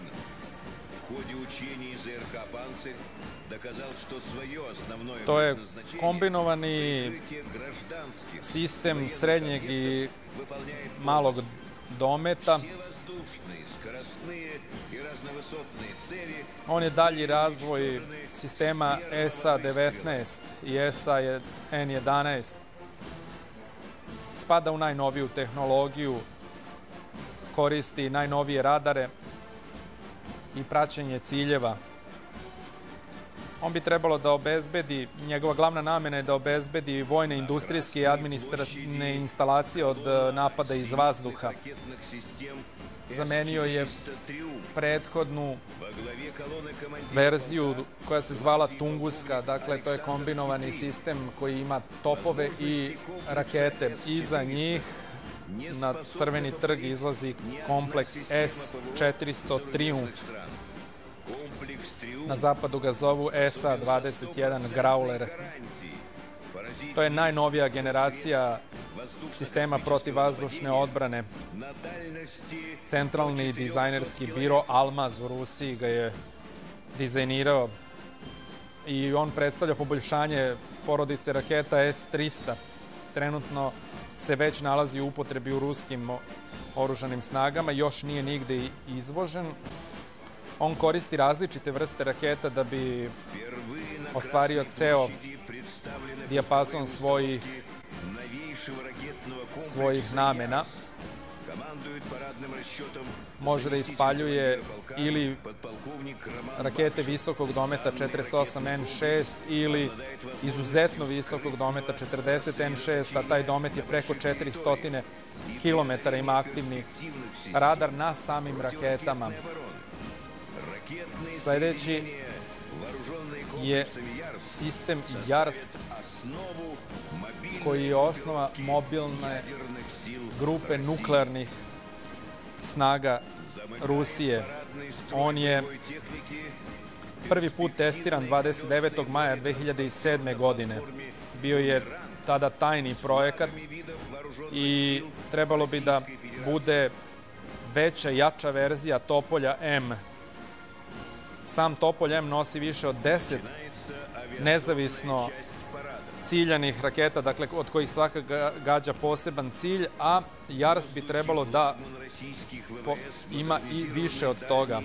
To je kombinovani sistem srednjeg i malog dometa. On je dalji razvoj sistema S A devetnaest i S A N jedanaest. Spada u najnoviju tehnologiju, koristi najnovije radare i praćenje ciljeva. On bi trebalo da obezbedi, njegova glavna namena je da obezbedi vojne, industrijske i administrativne instalacije od napada iz vazduha. Zamenio je prethodnu verziju koja se zvala Tunguska, dakle to je kombinovani sistem koji ima topove i rakete. Iza njih na Crveni trg izlazi kompleks S četiristo Triumf. Na zapadu ga zovu S A dvadeset jedan Growler. To je najnovija generacija sistema protivvazdušne odbrane. Centralni dizajnerski biro Almaz u Rusiji ga je dizajnirao i on predstavlja poboljšanje porodice raketa S trista. Trenutno se već nalazi u upotrebi u ruskim oružanim snagama, još nije nigde izvožen. On koristi različite vrste raketa da bi ostvario ceo dijapazon svojih svojih namena. Može da ispaljuje ili rakete visokog dometa četrdeset osam N šest ili izuzetno visokog dometa četrdeset N šest, a taj domet je preko četiristo kilometara, ima aktivni radar na samim raketama. Sljedeći je sistem JARS, koji je osnova mobilne grupe nuklearnih snaga Rusije. On je prvi put testiran dvadeset devetog maja dve hiljade sedme. godine. Bio je tada tajni projekat i trebalo bi da bude veća, jača verzija Topolja M. Sam Topolj M nosi više od deset nezavisno ciljanih raketa, dakle od kojih svaka gađa poseban cilj, a JARS bi trebalo da po, ima i više od toga.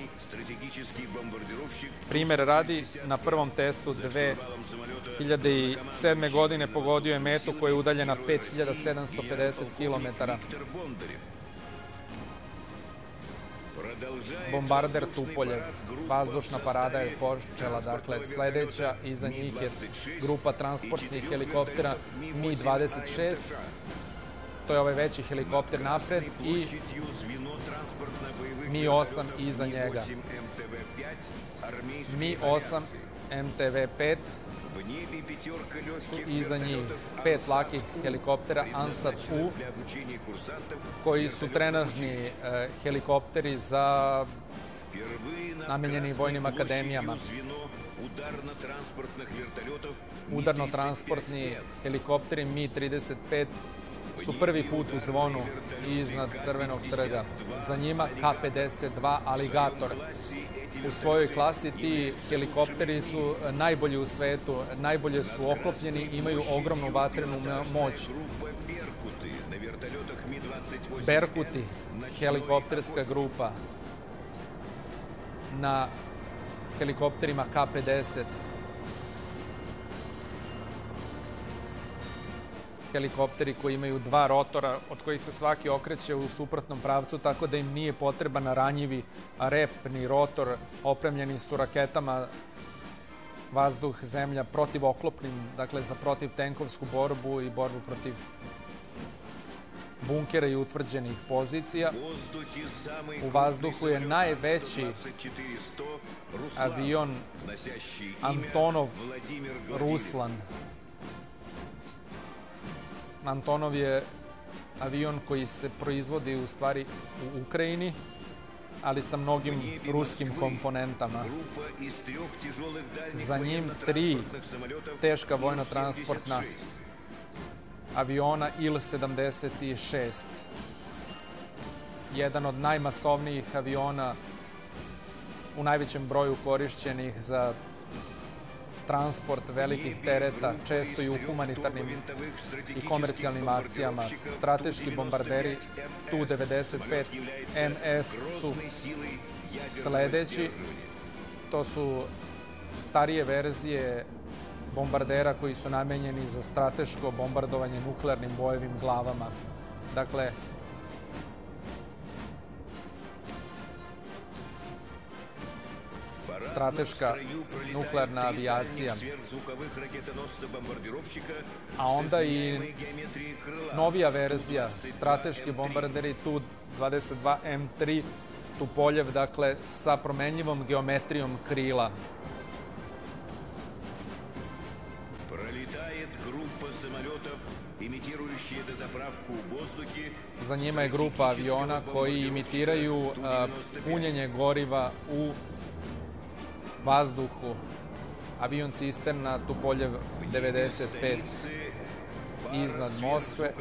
Primer radi, na prvom testu dve hiljade sedme. godine pogodio je metu koja je udaljena pet hiljada sedamsto pedeset kilometara. Bombarder Tupoljev. Vazdušna parada je počela, dakle, sledeća, iza njih je grupa transportnih helikoptera Mi dvadeset šest, to je ovaj veći helikopter napred, i Mi osam iza njega. Mi osam M T V pet su iza njih, pet lakih helikoptera Ansat U, koji su trenažni e, helikopteri za namenjeni vojnim akademijama. Udarno-transportni helikopteri Mi trideset pet su prvi put u zvonu iznad Crvenog trga. Za njima K pedeset dva Aligator. U svojoj klasi ti helikopteri su najbolji u svetu, najbolje su oklopljeni, imaju ogromnu vatrenu moć. Berkuti, helikopterska grupa, na helikopterima K pedeset. Helikopteri koji imaju dva rotora, od kojih se svaki okreće u suprotnom pravcu, tako da im nije potreban ranjivi repni rotor. Opremljeni su raketama vazduh, zemlja, protivoklopnim, dakle za protivtenkovsku borbu i borbu protiv bunkera i utvrđenih pozicija. U vazduhu je najveći avion Antonov Ruslan. Antonov je avion koji se proizvodi u stvari u Ukrajini ali sa mnogim ruskim komponentama. Za njim tri teška vojno-transportna aviona Il sedamdeset šest. Jedan od najmasovnijih aviona u najvećem broju korišćenih za transport velikih tereta, često i u humanitarnim i komercijalnim akcijama. Strateški bombarderi Tu devedeset pet M S su sledeći. To su starije verzije bombardera koji su namenjeni za strateško bombardovanje nuklearnim bojevim glavama. Dakle, strateška nuklearna avijacija. A onda i novija verzija, strateški bombarderi Tu dvadeset dva M tri Tupoljev, dakle, sa promenljivom geometrijom krila. Za njima je grupa aviona koji imitiraju punjenje goriva u vazduhu. Avion cisterna Tupoljev devedeset pet iznad Moskve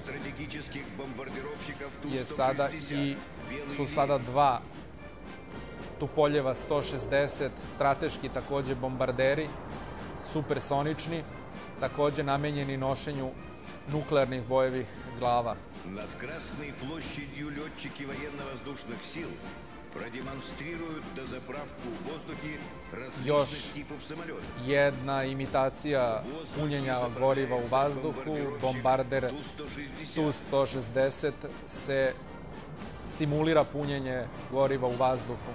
je sada i su sada dva Tupoljeva sto šezdeset, strateški takođe bombarderi, supersonični, takođe namenjeni nošenju nuklearnih bojevih glava. Nad Krasной площадью летчики военно-воздушных сил продемонстрируют дозаправку в воздухе различных типов самолетов. Jedna imitacija punjenja goriva u vazduhu, bombarder Tu sto šezdeset se simulira punjenje goriva u vazduhu.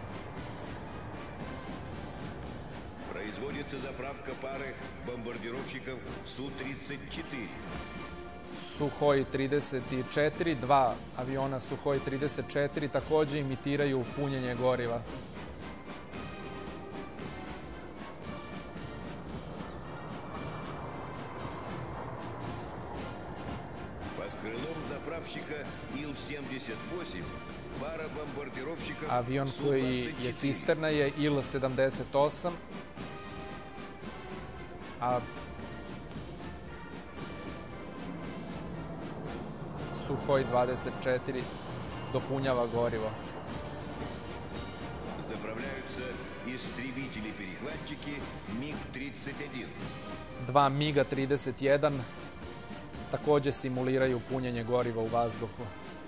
Производится заправка пары бомбардировщиков Су тридцать четыре. Suhoj trideset četiri, dva aviona Suhoj trideset četiri takođe imitiraju punjenje goriva. Под крылом заправщика Ил sedamdeset osam пара бомбардировщиков Avion koji je cisterna je Il sedamdeset osam, a Suhoj dvadeset četiri dopunjava gorivo. Заправляются истребители-перехватчики Миг тридцать один. Dva Miga trideset jedan takođe simuliraju punjenje goriva u vazduhu.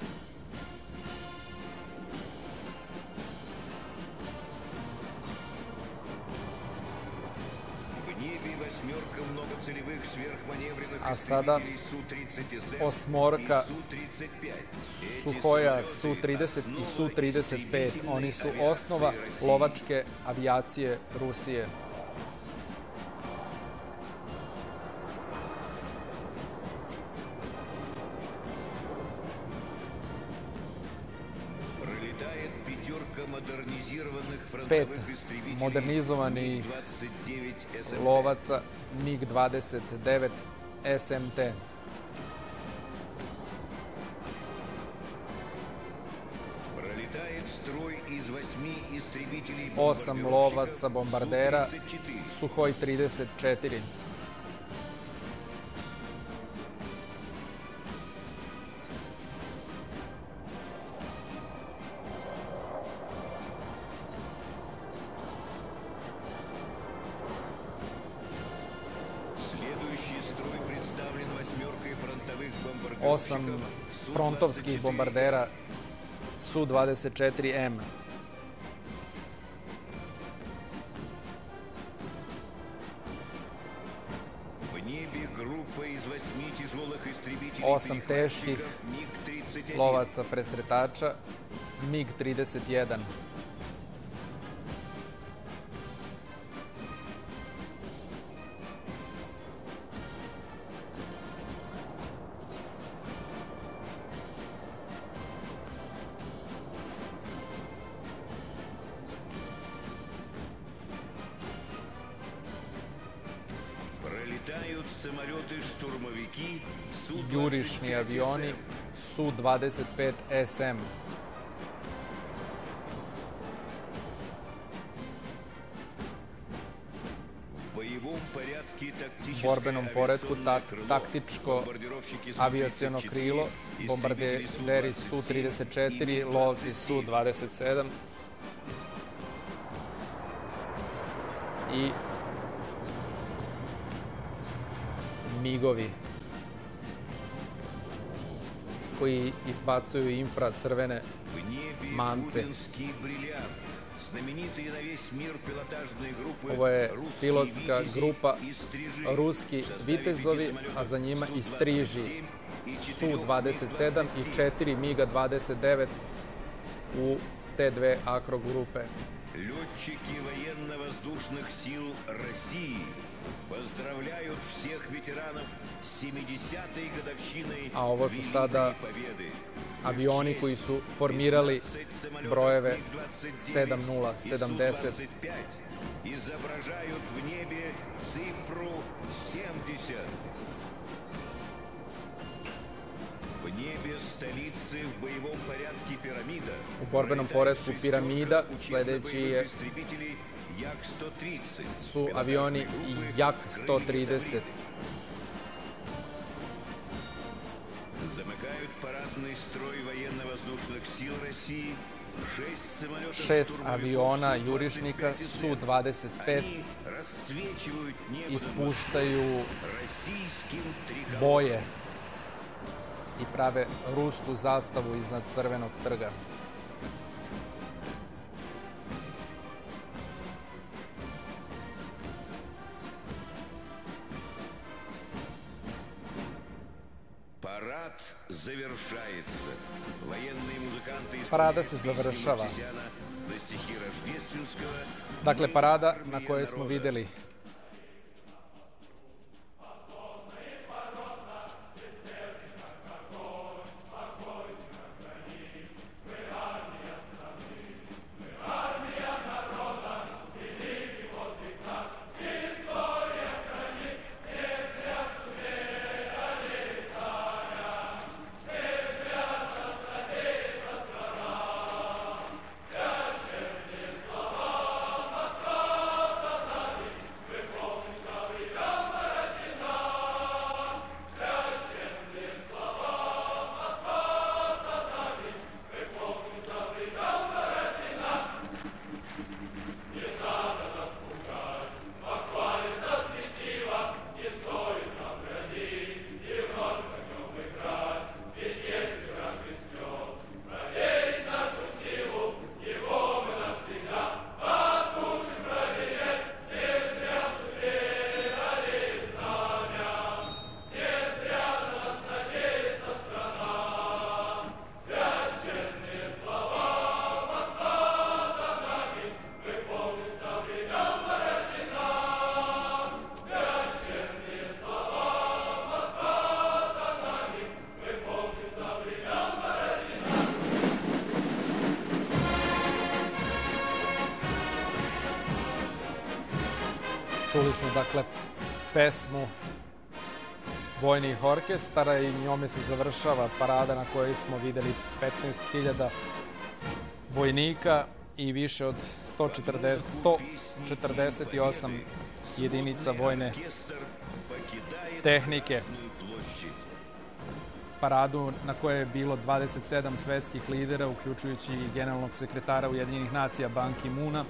A sada osmorka Suhoja Su trideset i Su trideset pet. Oni su osnova lovačke avijacije Rusije. Pet modernizovanih lovaca Mig dvadeset devet S M T. Osam lovaca bombardera Suhoj trideset četiri. Osam frontovskih bombardera Su dvadeset četiri M. Osam teških lovaca presretača Mig trideset jedan. Jurišni avioni Su dvadeset pet S M. borbenom poretku taktičko avijaciono krilo, bombarderi S U trideset četiri, lovci S U dvadeset sedam i migovi koji isbacuju infracrvene mance. Ovo je pilotska grupa ruski vitezovi, a za njima i striži S U dvadeset sedam i četiri miga dvadeset devet u te dve akrogrupe. Летчики военно-воздушных сил России поздравляют всех ветеранов с семидесятой годовщиной Великой Победы. Avioni koji su formirali brojeve sedam nula sedamdeset. Изображают в небе цифру семьдесят. В небе столицы в боевом порядке пирамида. U borbenom poretku piramida sledeći je su avioni Jak sto trideset. Замыкают парадный строй военно-воздушных сил России šest aviona jurišnika S U dvadeset pet ispuštaju boje i prave rusku zastavu iznad Crvenog trga. Parada se završava. Dakle, parada na kojoj smo videli Čuli smo, dakle, pesmu vojnih orkestara i njome se završava parada na kojoj smo videli petnaest hiljada vojnika i više od sto četrdeset osam jedinica vojne tehnike. Paradu na kojoj je bilo dvadeset sedam svetskih lidera, uključujući i generalnog sekretara Ujedinjenih nacija Ban Ki-moona,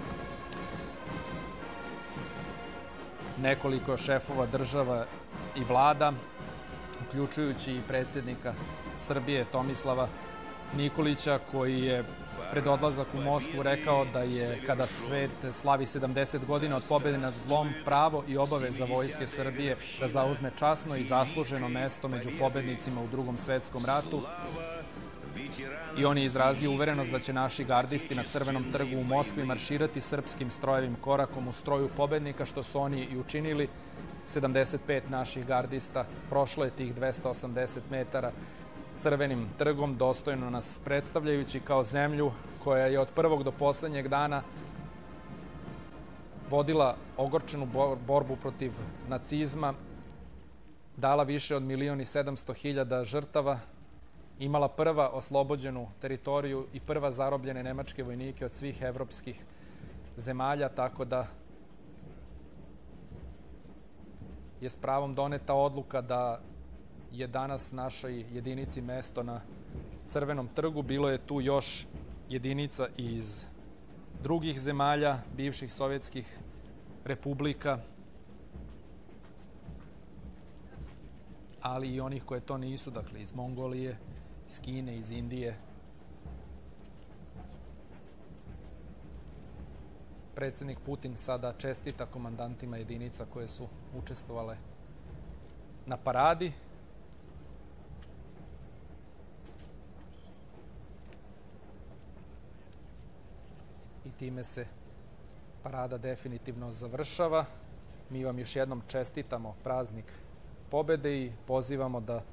nekoliko šefova država i vlada, uključujući i predsjednika Srbije Tomislava Nikolića, koji je pred odlazak u Moskvu rekao da je, kada svet slavi sedamdeset godina od pobjede nad zlom, pravo i obaveza Vojske Srbije da zauzme časno i zasluženo mesto među pobednicima u Drugom svetskom ratu. I on je izrazio uverenost da će naši gardisti na Crvenom trgu u Moskvi marširati srpskim strojevim korakom u stroju pobednika, što su oni i učinili. sedamdeset pet naših gardista prošlo je tih dvesta osamdeset metara Crvenim trgom, dostojno nas predstavljajući kao zemlju koja je od prvog do poslednjeg dana vodila ogorčenu borbu protiv nacizma, dala više od milion i sedamsto hiljada žrtava, imala prva oslobođenu teritoriju i prva zarobljene nemačke vojnike od svih evropskih zemalja, tako da je s pravom doneta odluka da je danas našoj jedinici mesto na Crvenom trgu. Bilo je tu još jedinica iz drugih zemalja, bivših sovjetskih republika, ali i onih koje to nisu, dakle iz Mongolije, iz Kine, iz Indije. Predsjednik Putin sada čestita komandantima jedinica koje su učestvovale na paradi. I time se parada definitivno završava. Mi vam još jednom čestitamo praznik pobede i pozivamo da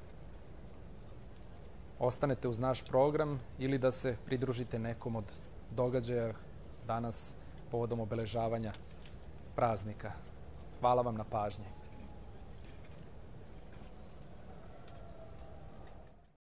ostanete uz naš program ili da se pridružite nekom od događaja danas povodom obeležavanja praznika. Hvala vam na pažnji.